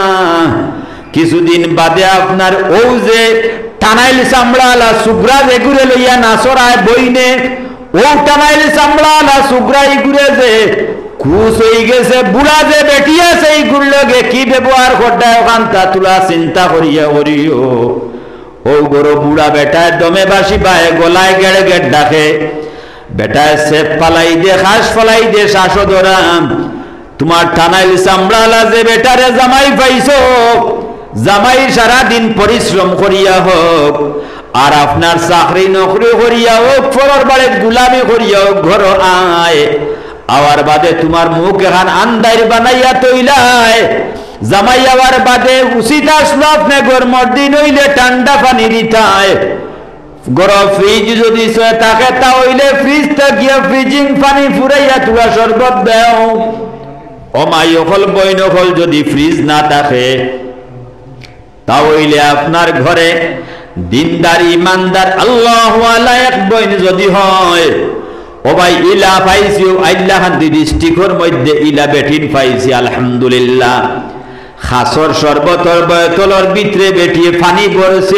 কিছুদিন বাদে আপনার ও যে টানাইল সামলালা সুগরা যে ঘুরে লইয়া নাচরায় বইনে ও টানাইল সামলালা সুগরা ঘুরে যে খুশ হয়ে গেছে বুড়া যে বেটি আছে এই গুলোকে কি ব্যবহার করতে কান্তা তুলা চিন্তা করিয়া করিও ও গরো বুড়া বেটায় দমে বাসি পায় গলায় গেড়ে গেট ডাকে বেটায় সেপ পালাই দে খাস পালাই দে শাসো ধরাম তোমার টানাইল চামড়ালা যে বেটারে জামাই পাইছো জামাই সারাদিন পরিশ্রম করিয়া হোক আর আপনার চাকরি নকরি করিয়া হোক ফরর বাড়ির গুলামি করিয়া হোক ঘর আয় আওয়ার বাদে তোমার মুখ এখান আন্দার বানাইয়া তৈলায় জামাই আওয়ার বাদে উচিত আসলো আপনি গরমর দিন হইলে ঠান্ডা পানি দিতায় গরম ফ্রিজ যদি থাকে তা হইলে ফ্রিজ থাকিয়া ফ্রিজিং পানি ফুরাইয়া তুয়া শরবত দেও অমাই অকল বইন অকল যদি ফ্রিজ না থাকে তা হইলে আপনার ঘরে দিনদার ইমানদার আল্লাহ ওয়ালা এক বইন যদি হয় ও ভাই ইলা পাইছি আল্লাহ ডিস্ট্রিক্টর মধ্যে ইলা বেটিন পাইছি আলহামদুলিল্লাহ খাসর শরবতর বয়তলর ভিতরে বেটিয়ে পানি পড়ছে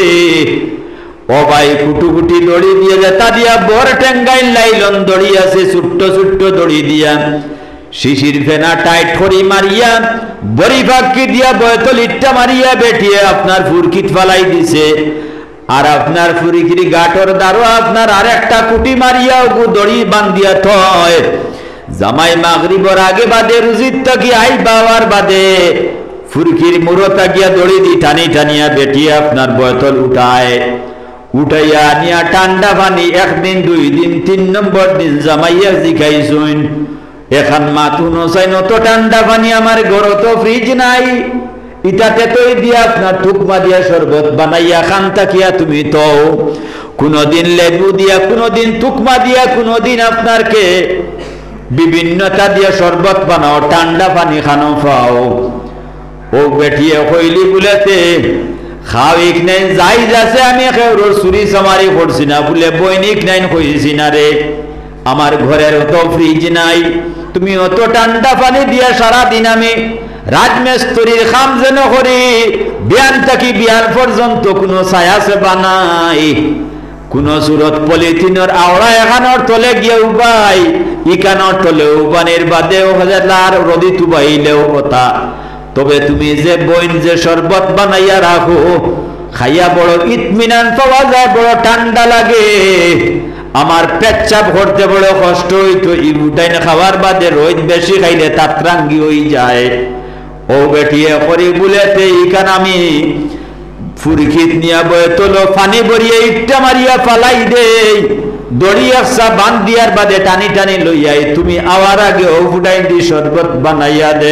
ও ভাই কুটু কুটি দড়ি দিয়ে যেতা দিয়া বর টেঙ্গাই লাইলন দড়ি আছে ছোট্ট ছোট্ট দড়ি দিয়া শিশির ফেনা টাইট করি মারিয়া বড়ি ফাঁকি দিয়া বয়তল ইট্টা মারিয়া বেটিয়ে আপনার ফুরকিট ফালাই দিছে আর আপনার ফুরিকিরি গাটর দ্বারো আপনার আর একটা কুটি মারিয়া ওগু দড়ি বান্ধিয়া থয় জামাই মাগরিবর আগে বাদে রুজিত তাকি আই বাবার বাদে ফুরকির মুরতা গিয়া দড়ি দি টানি টানিয়া বেটিয়ে আপনার বয়তল উঠায় উঠাইয়া নিয়া ঠান্ডা পানি একদিন দুই দিন তিন নম্বর দিন জামাইয়া জিখাইছুন এখন মাথুন চাই নত ঠান্ডা পানি আমার ঘর তো ফ্রিজ নাই ইটাতে তৈ দিয়া আপনার টুকমা দিয়া শরবত বানাইয়া খান তাকিয়া তুমি তো কোনদিন লেবু দিয়া কোনদিন টুকমা দিয়া কোনদিন আপনার কে বিভিন্নতা দিয়া শরবত বানাও ঠান্ডা পানি খানো পাও ও বেটিয়ে কইলি বলেতে খাওয়িক নাই যাই যাচ্ছে আমি কেউর চুরি চামারি করছি না বলে বৈনিক নাই কইছি না রে আমার ঘরের তো ফ্রিজ নাই তুমি অত ঠান্ডা পানি দিয়া সারাদিন আমি রাজমিস্ত্রির কাম যেন করি বিয়ান থাকি বিয়ান পর্যন্ত কোনো ছায়া সেবা নাই কোন সুরত পলিথিনের আওড়া এখানোর তলে গিয়ে উবাই ইকানোর তলে উবানের বাদেও হাজার রদি তুবাইলেও কথা তবে তুমি যে বইন যে শরবত বানাইয়া রাখো খাইয়া বড় ইতমিনান পাওয়া যায় বড় ঠান্ডা লাগে আমার পেচ্ছাপ করতে বড় কষ্ট হইতো ইউটাইন খাওয়ার বাদে রোজ বেশি খাইলে তাত্রাঙ্গি হয়ে যায় ও বেটিয়ে করি বলেতে ইখান আমি ফুরকিত নিয়া বয়ে তোলো পানি ভরিয়ে ইটটা মারিয়া ফালাই দেই দড়ি আসা বান দিয়ার বাদে টানি টানি লইয়াই তুমি আওয়ার আগে ও ফুটাই দি শরবত বানাইয়া দে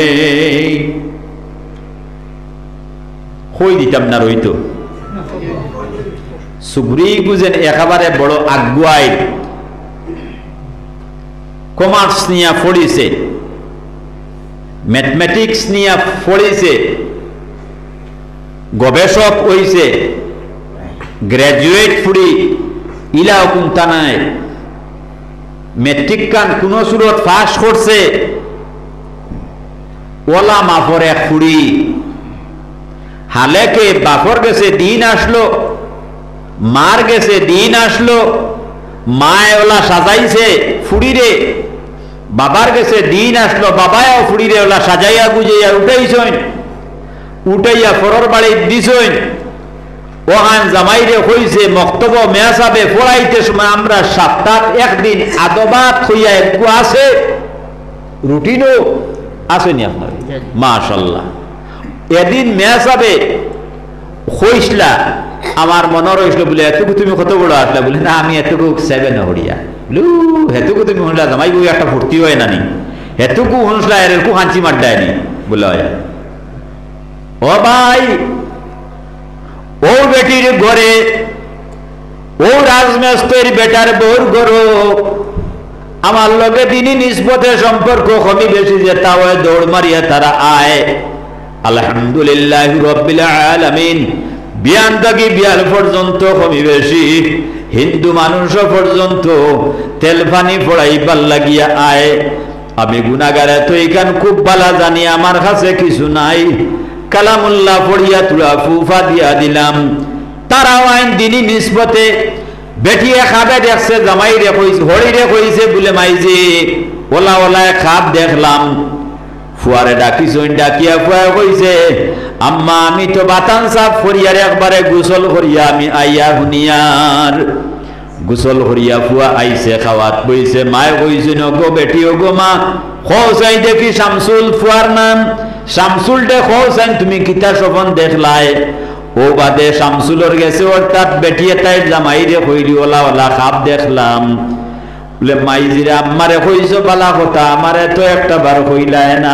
হই দিতাম না রইতো সুগ্রি গুজেন একেবারে বড় আগুয়াই কমার্স নিয়া পড়িছে ম্যাথমেটিক্স নিয়া পড়িছে গবেষক হইছে গ্রাজুয়েট ফুড়ি ইলা কোনটা নাই মেট্রিক কান কোন সুরত পাস করছে ওলা মাফর এক ফুড়ি হালেকে বাপর গেছে দিন আসলো মার গেছে দিন আসলো মায় ওলা সাজাইছে ফুড়িরে বাবার গেছে দিন আসলো বাবাও ফুড়িরে ওলা সাজাইয়া গুজাইয়া উঠাইছেন উঠাইয়া ফরর বাড়ি দিছেন ওহান জামাইরে হইছে মক্তব মেয়াসাবে পড়াইতে সময় আমরা সপ্তাহ একদিন আদবাত হইয়া একটু আছে রুটিনও আসেনি আপনার মাশাল্লাহ এদিন মেয়াসাবে হইসলা আমার মনে রইসলো বলে এতটুকু তুমি কত বড় আসলা বলে না আমি এতটুকু সেভেন হরিয়া বলু হেতুকু তুমি শুনলা জামাই বই একটা ভর্তি হয় নানি হেতুকু শুনসলা এরকম হাঁচি মার দেয়নি বলে ও ভাই ও বেটির ঘরে ও রাজমেস্তের বেটার বউর গরো আমার লগে দিনই নিসবতে সম্পর্ক কমি বেশি যে তাও দৌড় মারিয়া তারা আয় আলহামদুলিল্লাহ রাব্বিল আলামিন বিয়ান থেকে বিয়াল পর্যন্ত কমি বেশি হিন্দু মানুষ পর্যন্ত তেল পানি পড়াইবার লাগিয়া আয় আমি গুনাহগার তো এখান খুব ভালো জানি আমার কাছে কিছু নাই কালামুল্লাহ পড়িয়া তুলা ফুফা দিয়া দিলাম তারাও আইন দিনই নিসবতে বেটিয়ে খাবে দেখছে জামাই রে কইছে হরি রে কইছে বলে মাইজি ওলা ওলা খাপ দেখলাম ফুয়ারে ডাকিছইন ডাকিয়া ফুয়া কইছে আম্মা আমি তো বাতান সাফ করিয়ার একবারে গোসল করিয়া আমি আইয়া হুনিয়ার গোসল করিয়া ফুয়া আইছে খাওয়াত বইছে মায় কইছে নগো বেটি ও গো মা খোসাই দেখি শামসুল ফুয়ার নাম শামসুল দে খোসাইন তুমি কিতা সপন দেখলাই ও বাদে শামসুলর গেছে অর্থাৎ বেটিয়ে তাই জামাই রে কইলি ওলা ওলা খাপ দেখলাম বলে মাইজিরা আম্মারে কইছো বালা কথা আমারে তো একটা বার কইলায় না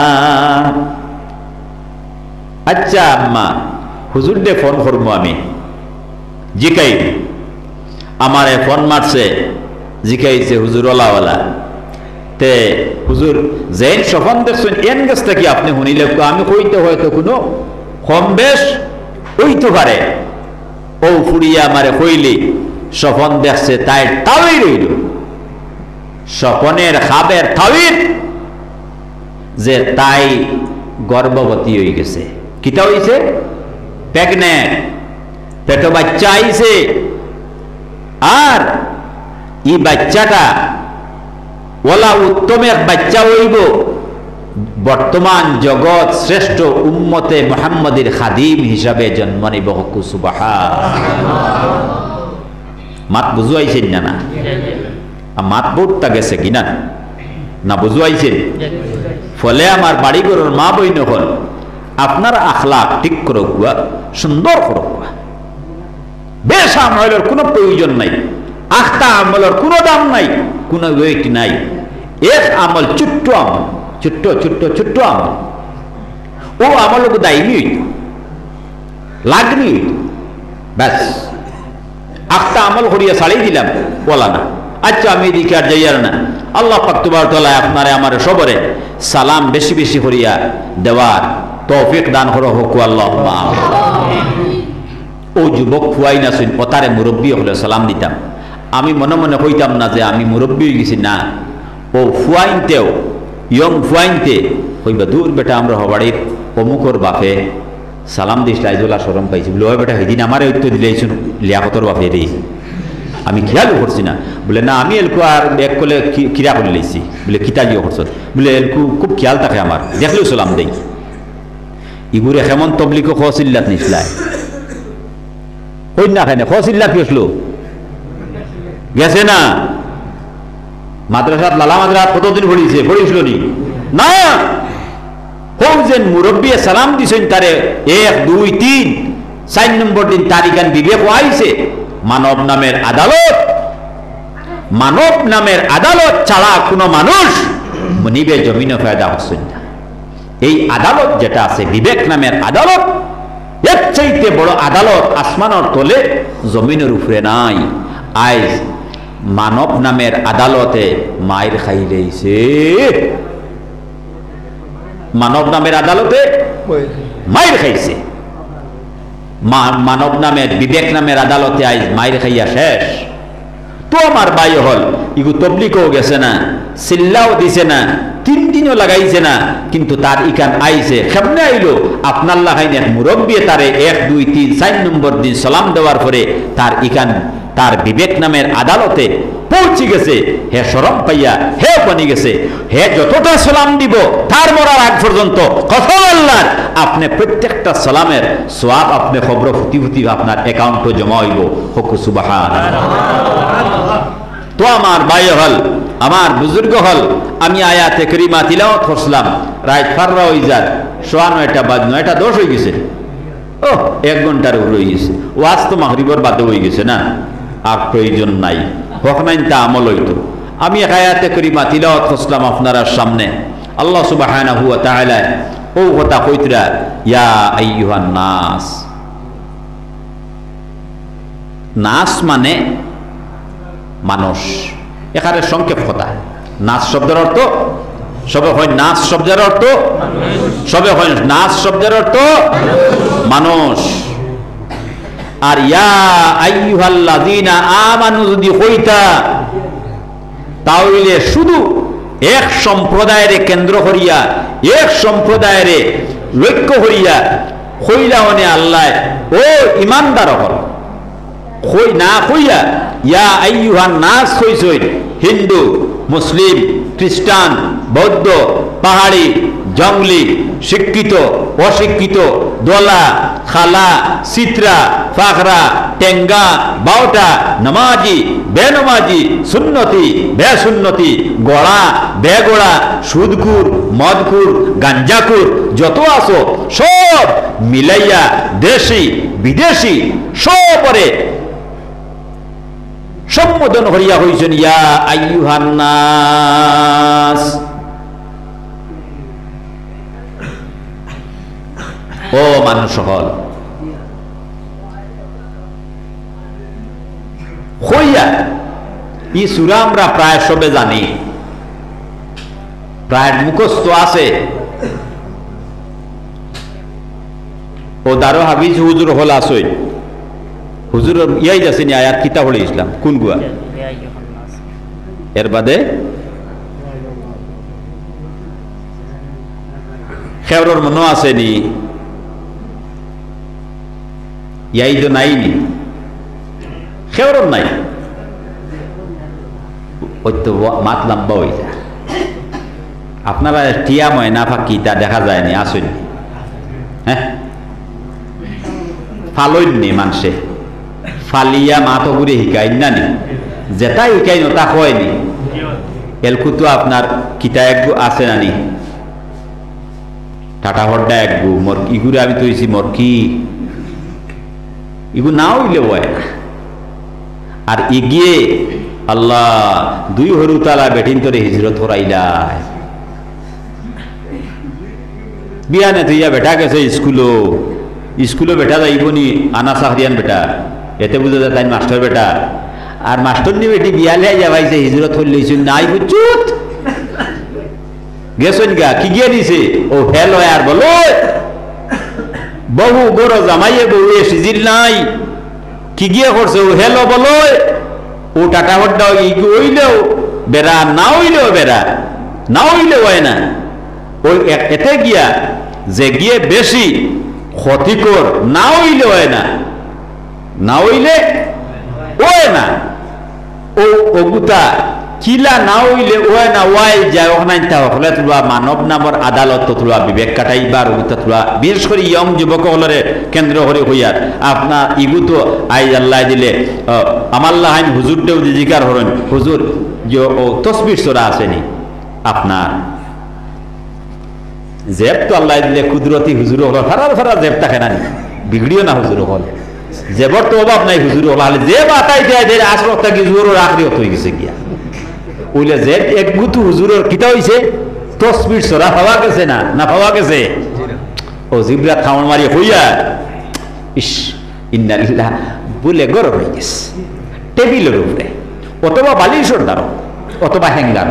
আচ্ছা আম্মা হুজুর দে ফোন করবো আমি জিকাই আমারে ফোন মারছে জিকাইছে হুজুর ওলা ওলা তে হুজুর যেন সফন দেখছেন এন গেছটা কি আপনি শুনিলে আমি কইতে হয়তো কোনো কম বেশ হইতে পারে ও ফুরিয়া আমারে কইলি সফন দেখছে তাই তাওই রইল স্বপনের খাবের থাবির যে তাই গর্ভবতী হয়ে গেছে কিটা হইছে প্রেগনেন্ট পেটো বাচ্চা আইছে আর এই বাচ্চাটা ওলা উত্তম এক বাচ্চা হইব বর্তমান জগৎ শ্রেষ্ঠ উম্মতে মুহাম্মাদের খাদিম হিসাবে জন্ম নিব হকু সুবহানাল্লাহ মাত বুঝাইছেন না না মাত বোধটা গেছে কিনা না বুঝাইছেন ফলে আমার বাড়িঘরের মা বইন হল আপনার আখলাক ঠিক করুক সুন্দর করুক বেশ আমলের কোনো প্রয়োজন নাই আখতা আমলের কোনো দাম নাই কোনো ওয়েট নাই এক আমল ছোট্ট আমল ছোট্ট ছোট্ট ছোট্ট আমল ও আমল দায়ী লাগনি ব্যাস আখতা আমল করিয়া ছাড়িয়ে দিলাম বলা না আচ্ছা আমি এদিকে আর যাইয়ার না আল্লাহ পাক তুবার তলায় আপনারে আমার সবরে সালাম বেশি বেশি করিয়া দেওয়ার তৌফিক দান করো হোক আল্লাহ ও যুবক ফুয়াই না শুন পতারে মুরব্বী হলে সালাম দিতাম আমি মনে মনে কইতাম না যে আমি মুরব্বী হয়ে গেছি না ও ফুয়াইনতেও ইয়ং ফুয়াইনতে কইবা দূর বেটা আমরা হবাড়ির অমুকর বাপে সালাম দিস লাইজুল্লাহ সরম পাইছি বলে ওই বেটা সেদিন আমারে উত্তর দিলেইছুন লিয়াকতর বাপে রে আমি খেয়ালও করছি না বলে না আমি এলকু আর এক কলে কিরা করে লাইছি বলে কিতা জিও করছ বলে এলকু খুব খেয়াল থাকে আমার দেখলেও সালাম দেই ইগুরে হেমন তবলিক খসিল্লাত নিসলায় ওই না খাই না খসিল্লা কি আসলো গেছে না মাদ্রাসাত লালা মাদ্রাসাত কতদিন পড়িয়েছে পড়িয়েছিল নি না হোক যেন মুরব্বী সালাম দিছেন তারে এক দুই তিন চার নম্বর দিন তারিখান বিবেক আইছে মানব নামের আদালত মানব নামের আদালত ছাড়া কোনো মানুষ নিবে জমিনে ফায়দা হচ্ছেন না এই আদালত যেটা আছে বিবেক নামের আদালত এর চাইতে বড় আদালত আসমানের তলে জমিনের উপরে নাই আইজ মানব নামের আদালতে মায়ের খাই রয়েছে মানব নামের আদালতে মায়ের খাইছে মানব নামের বিবেক নামের আদালতে আইজ মায়ের খাইয়া শেষ তো আমার ভাই হল ইগু তবলিকও গেছে না সিল্লাও দিছে না তিন দিনও লাগাইছে না কিন্তু তার ইকান আইছে কেমনে আইলো আপনার লাগাইন এক মুরব্বী তারে এক দুই তিন চার নম্বর দিন সালাম দেওয়ার পরে তার ইকান তার বিবেক নামের আদালতে পৌঁছে গেছে হে শরম পাইয়া হে বনি গেছে হে যতটা সালাম দিব তার মরার আগ পর্যন্ত কসম আল্লাহর আপনি প্রত্যেকটা সালামের সওয়াব আপনি খবর ফুটি ফুটি আপনার অ্যাকাউন্টে জমা হইব হক সুবহানাল্লাহ তো আমার ভাই হল আমার বুজুর্গ হল আমি আয়াতে কারিমা তিলাওয়াত করছিলাম রাত ফাররা হই যায় সোয়া নয়টা বাজ নয়টা দশ হয়ে গেছে ও এক ঘন্টার উপরে হয়ে গেছে, ওয়াজ তো মাগরিবের বাদে হয়ে গেছে না, আর প্রয়োজন নাই, হোক নাই তা আমল হইতো। আমি এক আয়াতে করিমা তিলাওয়াত করলাম আপনার সামনে। আল্লাহ সুবহানাহু ওয়া তাআলা ও কথা কইতরা, ইয়া আইয়ুহান নাস। নাস মানে মানুষ, এখানে সংক্ষেপ কথা। নাস শব্দের অর্থ সবে হয়, নাস শব্দের অর্থ সবে হয়, নাস শব্দের অর্থ মানুষ। আর ইয়া আইয়ুহাল্লাযীনা আমানু যদি হইতা, তাহলে শুধু এক সম্প্রদায়ের কেন্দ্র করিয়া, এক সম্প্রদায়ের লক্ষ্য করিয়া হইলা মানে আল্লাহ ও ইমানদার হল হই না হইয়া ইয়া আইয়ুহান নাস হইছই হিন্দু, মুসলিম, খ্রিস্টান, বৌদ্ধ, পাহাড়ি, জঙ্গলি, শিক্ষিত, অশিক্ষিত, দোলা, খালা, সিত্রা, ফাখরা, টেঙ্গা, বাউটা, নামাজি, বেনমাজি, সুন্নতি, বেসুন্নতি, গোড়া, বেগোড়া, সুদকুর, মদকুর, গাঞ্জাকুর যত আসো সব মিলাইয়া দেশি বিদেশি সবরে সম্বোধন করিয়া হইছেন ইয়া আইয়ুহান নাস। ও মানুষ সকল, হইয়া ই সূরা আমরা প্রায় সবে জানি, প্রায় মুখস্থ আছে। ও দারো হাফিজ হুজুর হল আসই, হুজুর ইয়াই যাচ্ছেনি আয়াত কিতাব হলে ইসলাম কোন গুয়া, এর বাদে খেওরর মনো আসেনি, ইয়াই তো নাইনি, খেওরর নাই, ওই তো মাত লম্বা হয়ে যায়। আপনারা টিয়া ময়না ফাঁকি তা দেখা যায়নি, আসেনি, হ্যাঁ ফালইনি মানুষে ফালিয়া মাতো ঘুরে শিকাই না নি, যেটা শিকাই নতা হয়নি। এলকুতো আপনার কিতা একগু আছে নানি, টাটা হড্ডা একগু মোর ইগুরে আমি তৈছি মোর কি ইগু না হইলে হয় না। আর ইগিয়ে আল্লাহ দুই হরুতালা বেটিন তোরে হিজরত হরাইলাই, বিয়ানে তুইয়া বেটা গেছে স্কুলো, স্কুলে বেটা যাইবনি আনা সাহরিয়ান বেটা, এতে বুঝা যায় তাই মাস্টার বেটা। আর মাস্টার নি বেটি বিয়ালে যাবাইছে হিজরত হল লইছিল নাই বুঝুত গেছেন গা কি গিয়ে দিছে ও ফেল হয় আর বলো বহু বড় জামাইয়ে বউ সিজিল নাই কি গিয়ে করছে ও হেলো বলো ও টাটা হড্ডা হইলেও বেড়া না হইলেও বেড়া না হইলেও হয় না। ওই এতে গিয়া যে গিয়ে বেশি ক্ষতিকর না হইলে হয় না, না হইলে হয় না। ও ওগুতা কিলা না হইলে হয় না, ওয়াই যায় ওখানে হলে তোলা মানব নামর আদালত তোলা বিবেক কাটাইবার ওগুতা তোলা বিশেষ করে ইয়ং যুবক হলরে কেন্দ্র করে হইয়ার আপনার ইগু তো আই আল্লাহ দিলে আমাল্লাহ আইন হুজুর দেও জিকার হরেন হুজুর যে ও তসবির চোরা আসেনি আপনার জেব তো আল্লাহ দিলে কুদরতি হুজুর হল ফারার ফারার জেব থাকে না বিগড়িও না হুজুর হল জেবর তো অভাব নাই হুজুর হল হলে জেব আতাই দেয় আসরত থাকি জোর আখরি হয়ে গেছে গিয়া ওইলে জেব এক গুতু হুজুরের কিতা হইছে তসবির চোরা পাওয়া গেছে না না পাওয়া গেছে ও জিবরা থাউন মারি হইয়া ইস ইন্নালিল্লাহ বলে গরম হয়ে গেছে টেবিলের উপরে অথবা বালিশর দ্বারা অথবা হ্যাঙ্গার।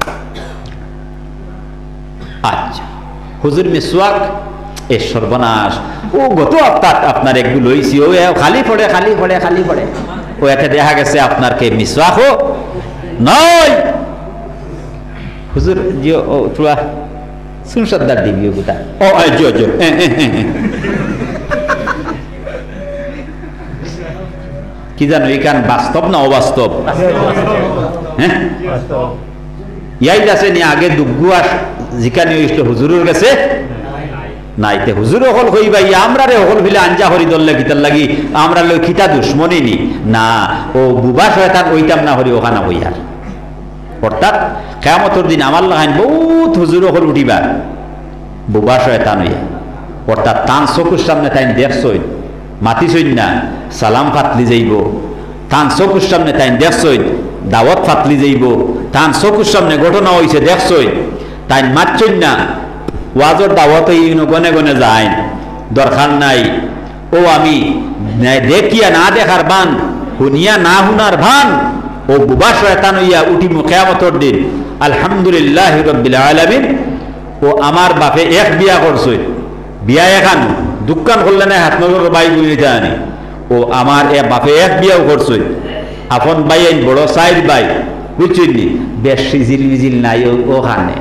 আচ্ছা হুজুর মিসওয়াক এ সর্বনাশ ও গত আপনার আপনার একগুলো লইছি ও খালি পড়ে খালি পড়ে খালি পড়ে ও এতে দেখা গেছে আপনার কে মিসওয়াক ও নয় হুজুর যে ও তোরা সুনসদ্দার দিবি ওটা ও জো জো কি জানো এখান বাস্তব না অবাস্তব? হ্যাঁ ইয়াই আছে নি আগে দুগুয়া জিকানি হইছিল হুজুরের কাছে নাইতে হুজুর হল হইবা আমরা রে হল ফিলে আঞ্জা হরি দল গীতার লাগি আমরা লই খিতা দুশ্মনী নি না ও বুবা শয়তান ওইটাম না হরি ওখানা হইয়ার। অর্থাৎ কিয়ামতের দিন আমার লাগাইন বহুত হুজুর হল উঠিবা বুবা শয়তান হইয়া অর্থাৎ তান চকুর সামনে তাই দেখছই মাতিছই না সালাম ফাতলি যাইব, তান চকুর সামনে তাই দেখছই দাওয়াত ফাতলি যাইব, তান চকুর সামনে ঘটনা হয়েছে দেখছই তাই মাতছই না ওয়াজর দাওয়াত গনে গনে যায়, দরকার নাই। ও আমি দেখিয়া না দেখার ভান, শুনিয়া না শুনার ভান, ও বুবা শয়তান হইয়া উঠিমু কিয়ামতের দিন। আলহামদুলিল্লাহ রাব্বিল আলামিন। ও আমার বাপে এক বিয়া করছই, বিয়া এখান দোকান করলে না হাত নজর বাই বুঝে জানি। ও আমার এ বাপে এক বিয়াও করছই, আপন বাই আইন বড় সাইড বাই, বুঝছি বেশ সিজিল মিজিল নাই ওখানে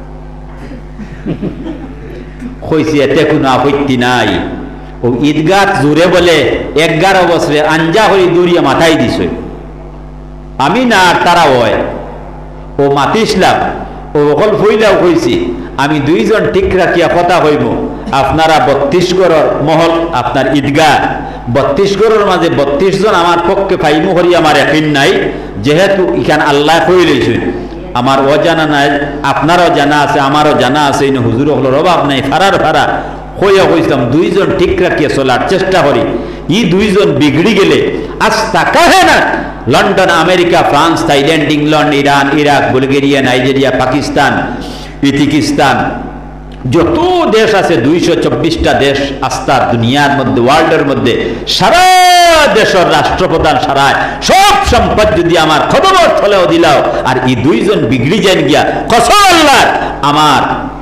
কইছি এতে কোনো আপত্তি নাই। ও ঈদগাহ জোরে বলে এগারো বছরে আঞ্জা হয়ে দৌড়িয়া মাথায় দিছ, আমি না আর তারা হয়। ও মাতিসলাম, ও অকল ফইলাও কইছি আমি দুইজন ঠিক রাখিয়া কথা হইব। আপনারা বত্রিশ গড়ের মহল আপনার ঈদগাহ, বত্রিশ গড়ের মাঝে বত্রিশ জন আমার পক্ষে ফাইমু করি আমার একিন নাই, যেহেতু ইখান আল্লাহ কই লইছেন। আমার অজানা নাই, আপনারও জানা আছে, আমারও জানা আছে, ইন হুজুর হলোর অভাব নাই, ফারার ফারা হইয়া কইতাম দুইজন ঠিক রাখিয়া চলার চেষ্টা করি। ই দুইজন বিগড়ি গেলে আস্তা কাহে না London, America, France, Thailand, England, Iran, Iraq, Bulgaria, Nigeria, Pakistan, ইতিকিস্তান, যত দেশ আছে দুইশো চব্বিশটা দেশ আস্তার দুনিয়ার মধ্যে, ওয়ার্ল্ডের মধ্যে সারা দেশের রাষ্ট্রপ্রধান সারায় সব সম্পদ যদি আমার খবর ফলেও দিলাও, আর এই দুইজন বিগড়ি যান গিয়া কসম আল্লাহ আমার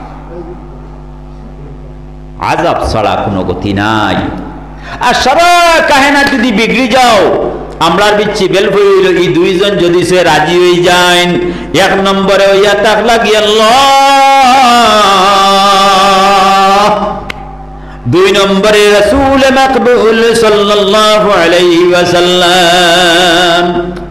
আযাব ছাড়া কোনো গতি নাই। আর সারা কাহেনা যদি বিগড়ি যাও, আমরার বিচ্ছি বেলফ হইল এই দুইজন যদি সে রাজি হয়ে যান, এক নম্বরে হইয়া তাক লাগি আল্লাহ, দুই নম্বরে রাসূল মাকবুল সাল্লাল্লাহু আলাইহি ওয়াসাল্লাম।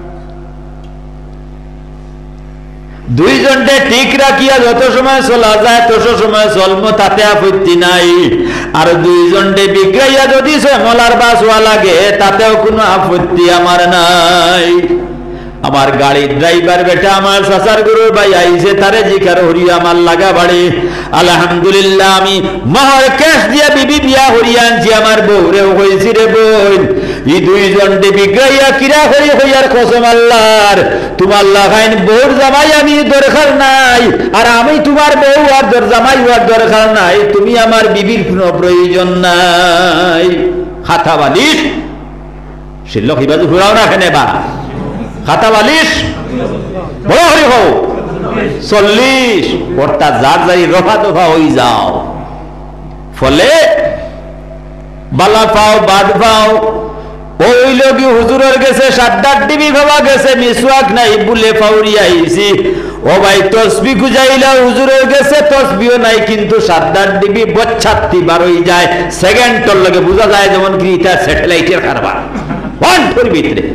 দুইজনকে ঠিক রাখিয়া যত সময় চলা যায় তত সময় চলমো, তাতে আপত্তি নাই। আর দুইজনকে বিগ্রাইয়া যদি সে মলার বাস হওয়া লাগে তাতেও কোনো আপত্তি আমার নাই। আমার গাড়ির ড্রাইভার বেটা আমার চাচার গরুর ভাই আইছে, তারে জিকার হরি আমার লাগা বাড়ি। আলহামদুলিল্লাহ আমি মহর ক্যাশ দিয়া বিবি বিয়া হরিয়া আনছি, আমার বউরেও হয়েছি রে বোন। ই দুইজন বিগ্রাইয়া কিরা হরি হইয়ার কসম আল্লাহর, তোমার লাগাইন বউর জামাই আমি দরকার নাই, আর আমি তোমার বউ আর জামাই হওয়ার দরকার নাই, তুমি আমার বিবির কোনো প্রয়োজন নাই। খাতা বালিশ সে লক্ষ্মী বাজু ঘুরাও না কেনে বা খাতা বালিশ বড় হরি হও চল্লিশ, অর্থাৎ যার যাই রফা দফা হয়ে যাও। ফলে বালা পাও বাদ পাও, ওই লোকি হুজুরের গেছে সাদ্দার ডিবি ভাবা গেছে মিসওয়াক নাই বুলে ফাউরি আইছি। ও ভাই তসবি খুঁজাইলা হুজুরের গেছে তসবিও নাই, কিন্তু সাদ্দার ডিবি বচ্ছাত্তি বারোই যায় সেকেন্ডর লগে বোঝা যায় যেমন কি এটা স্যাটেলাইটের কারবার ওয়ান্টর ভিতরে।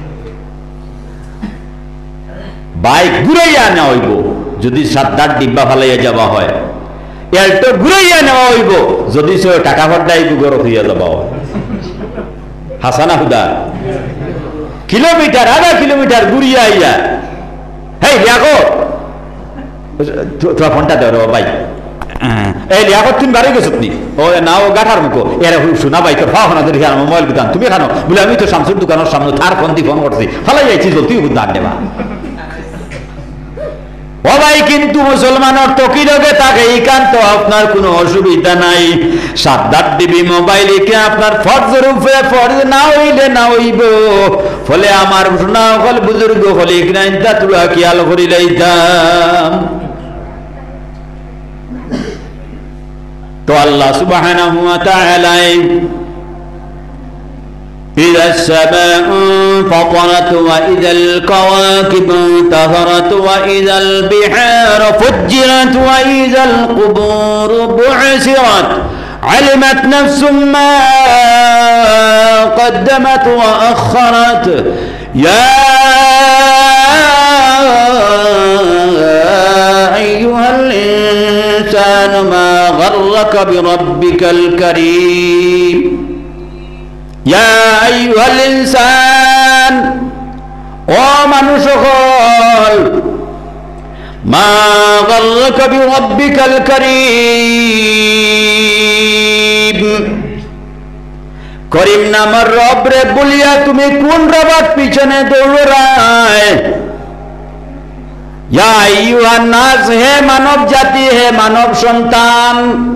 বাইক ঘুরাইয়া নেওয়া হইব যদি সাদ্দার ডিব্বা ফালাইয়া যাওয়া হয়, এলটো ঘুরাইয়া নেওয়া হইব যদি সে টাকা ভরটাই গরত হইয়া যাওয়া হয়। হাসানা হুদা কিলোমিটার আধা কিলোমিটার ঘুরিয়া আইয়া হেই লিয়াকো তোমার ফোনটা দেও ভাই, এই লিয়াকো তুমি বাড়ি গেছো তুমি ও না ও গাঠার মুখো এরা শোনা ভাই তোর ফা ফোনা ধরে মোবাইল দোকান তুমি খানো বলে আমি তো শামসুর দোকানের সামনে তার ফোন দিয়ে ফোন করছি ফালাই যাইছি তুই দান দেবা। ও ভাই কিন্তু মুসলমানের তকি লগে থাকে একান্ত আপনার কোনো অসুবিধা নাই। সাদ্দার দিবি মোবাইলে কে আপনার ফরজের উপরে ফরজ না হইলে না হইব। ফলে আমার শোনা হল বুজুর্গ হলে ইকরাইনটা তুলা খেয়াল করি লাইতাম। তো আল্লাহ সুবহানাহু ওয়া তাআলা إذا السماء انفطرت وإذا الكواكب انتثرت وإذا البحار فجرت وإذا القبور بعثرت علمت نفس ما قدمت وأخرت يا أيها الإنسان ما غرك بربك الكريم يا أيها الإنسان ও মানুষ সকল মা গররকা বিরব্বিকাল কারীম করিম নামের রব রে বলিয়া তুমি কোন রবার পিছনে দৌড়ায়? ইয়া আইয়ুহান নাস, হে মানব জাতি, হে মানব সন্তান,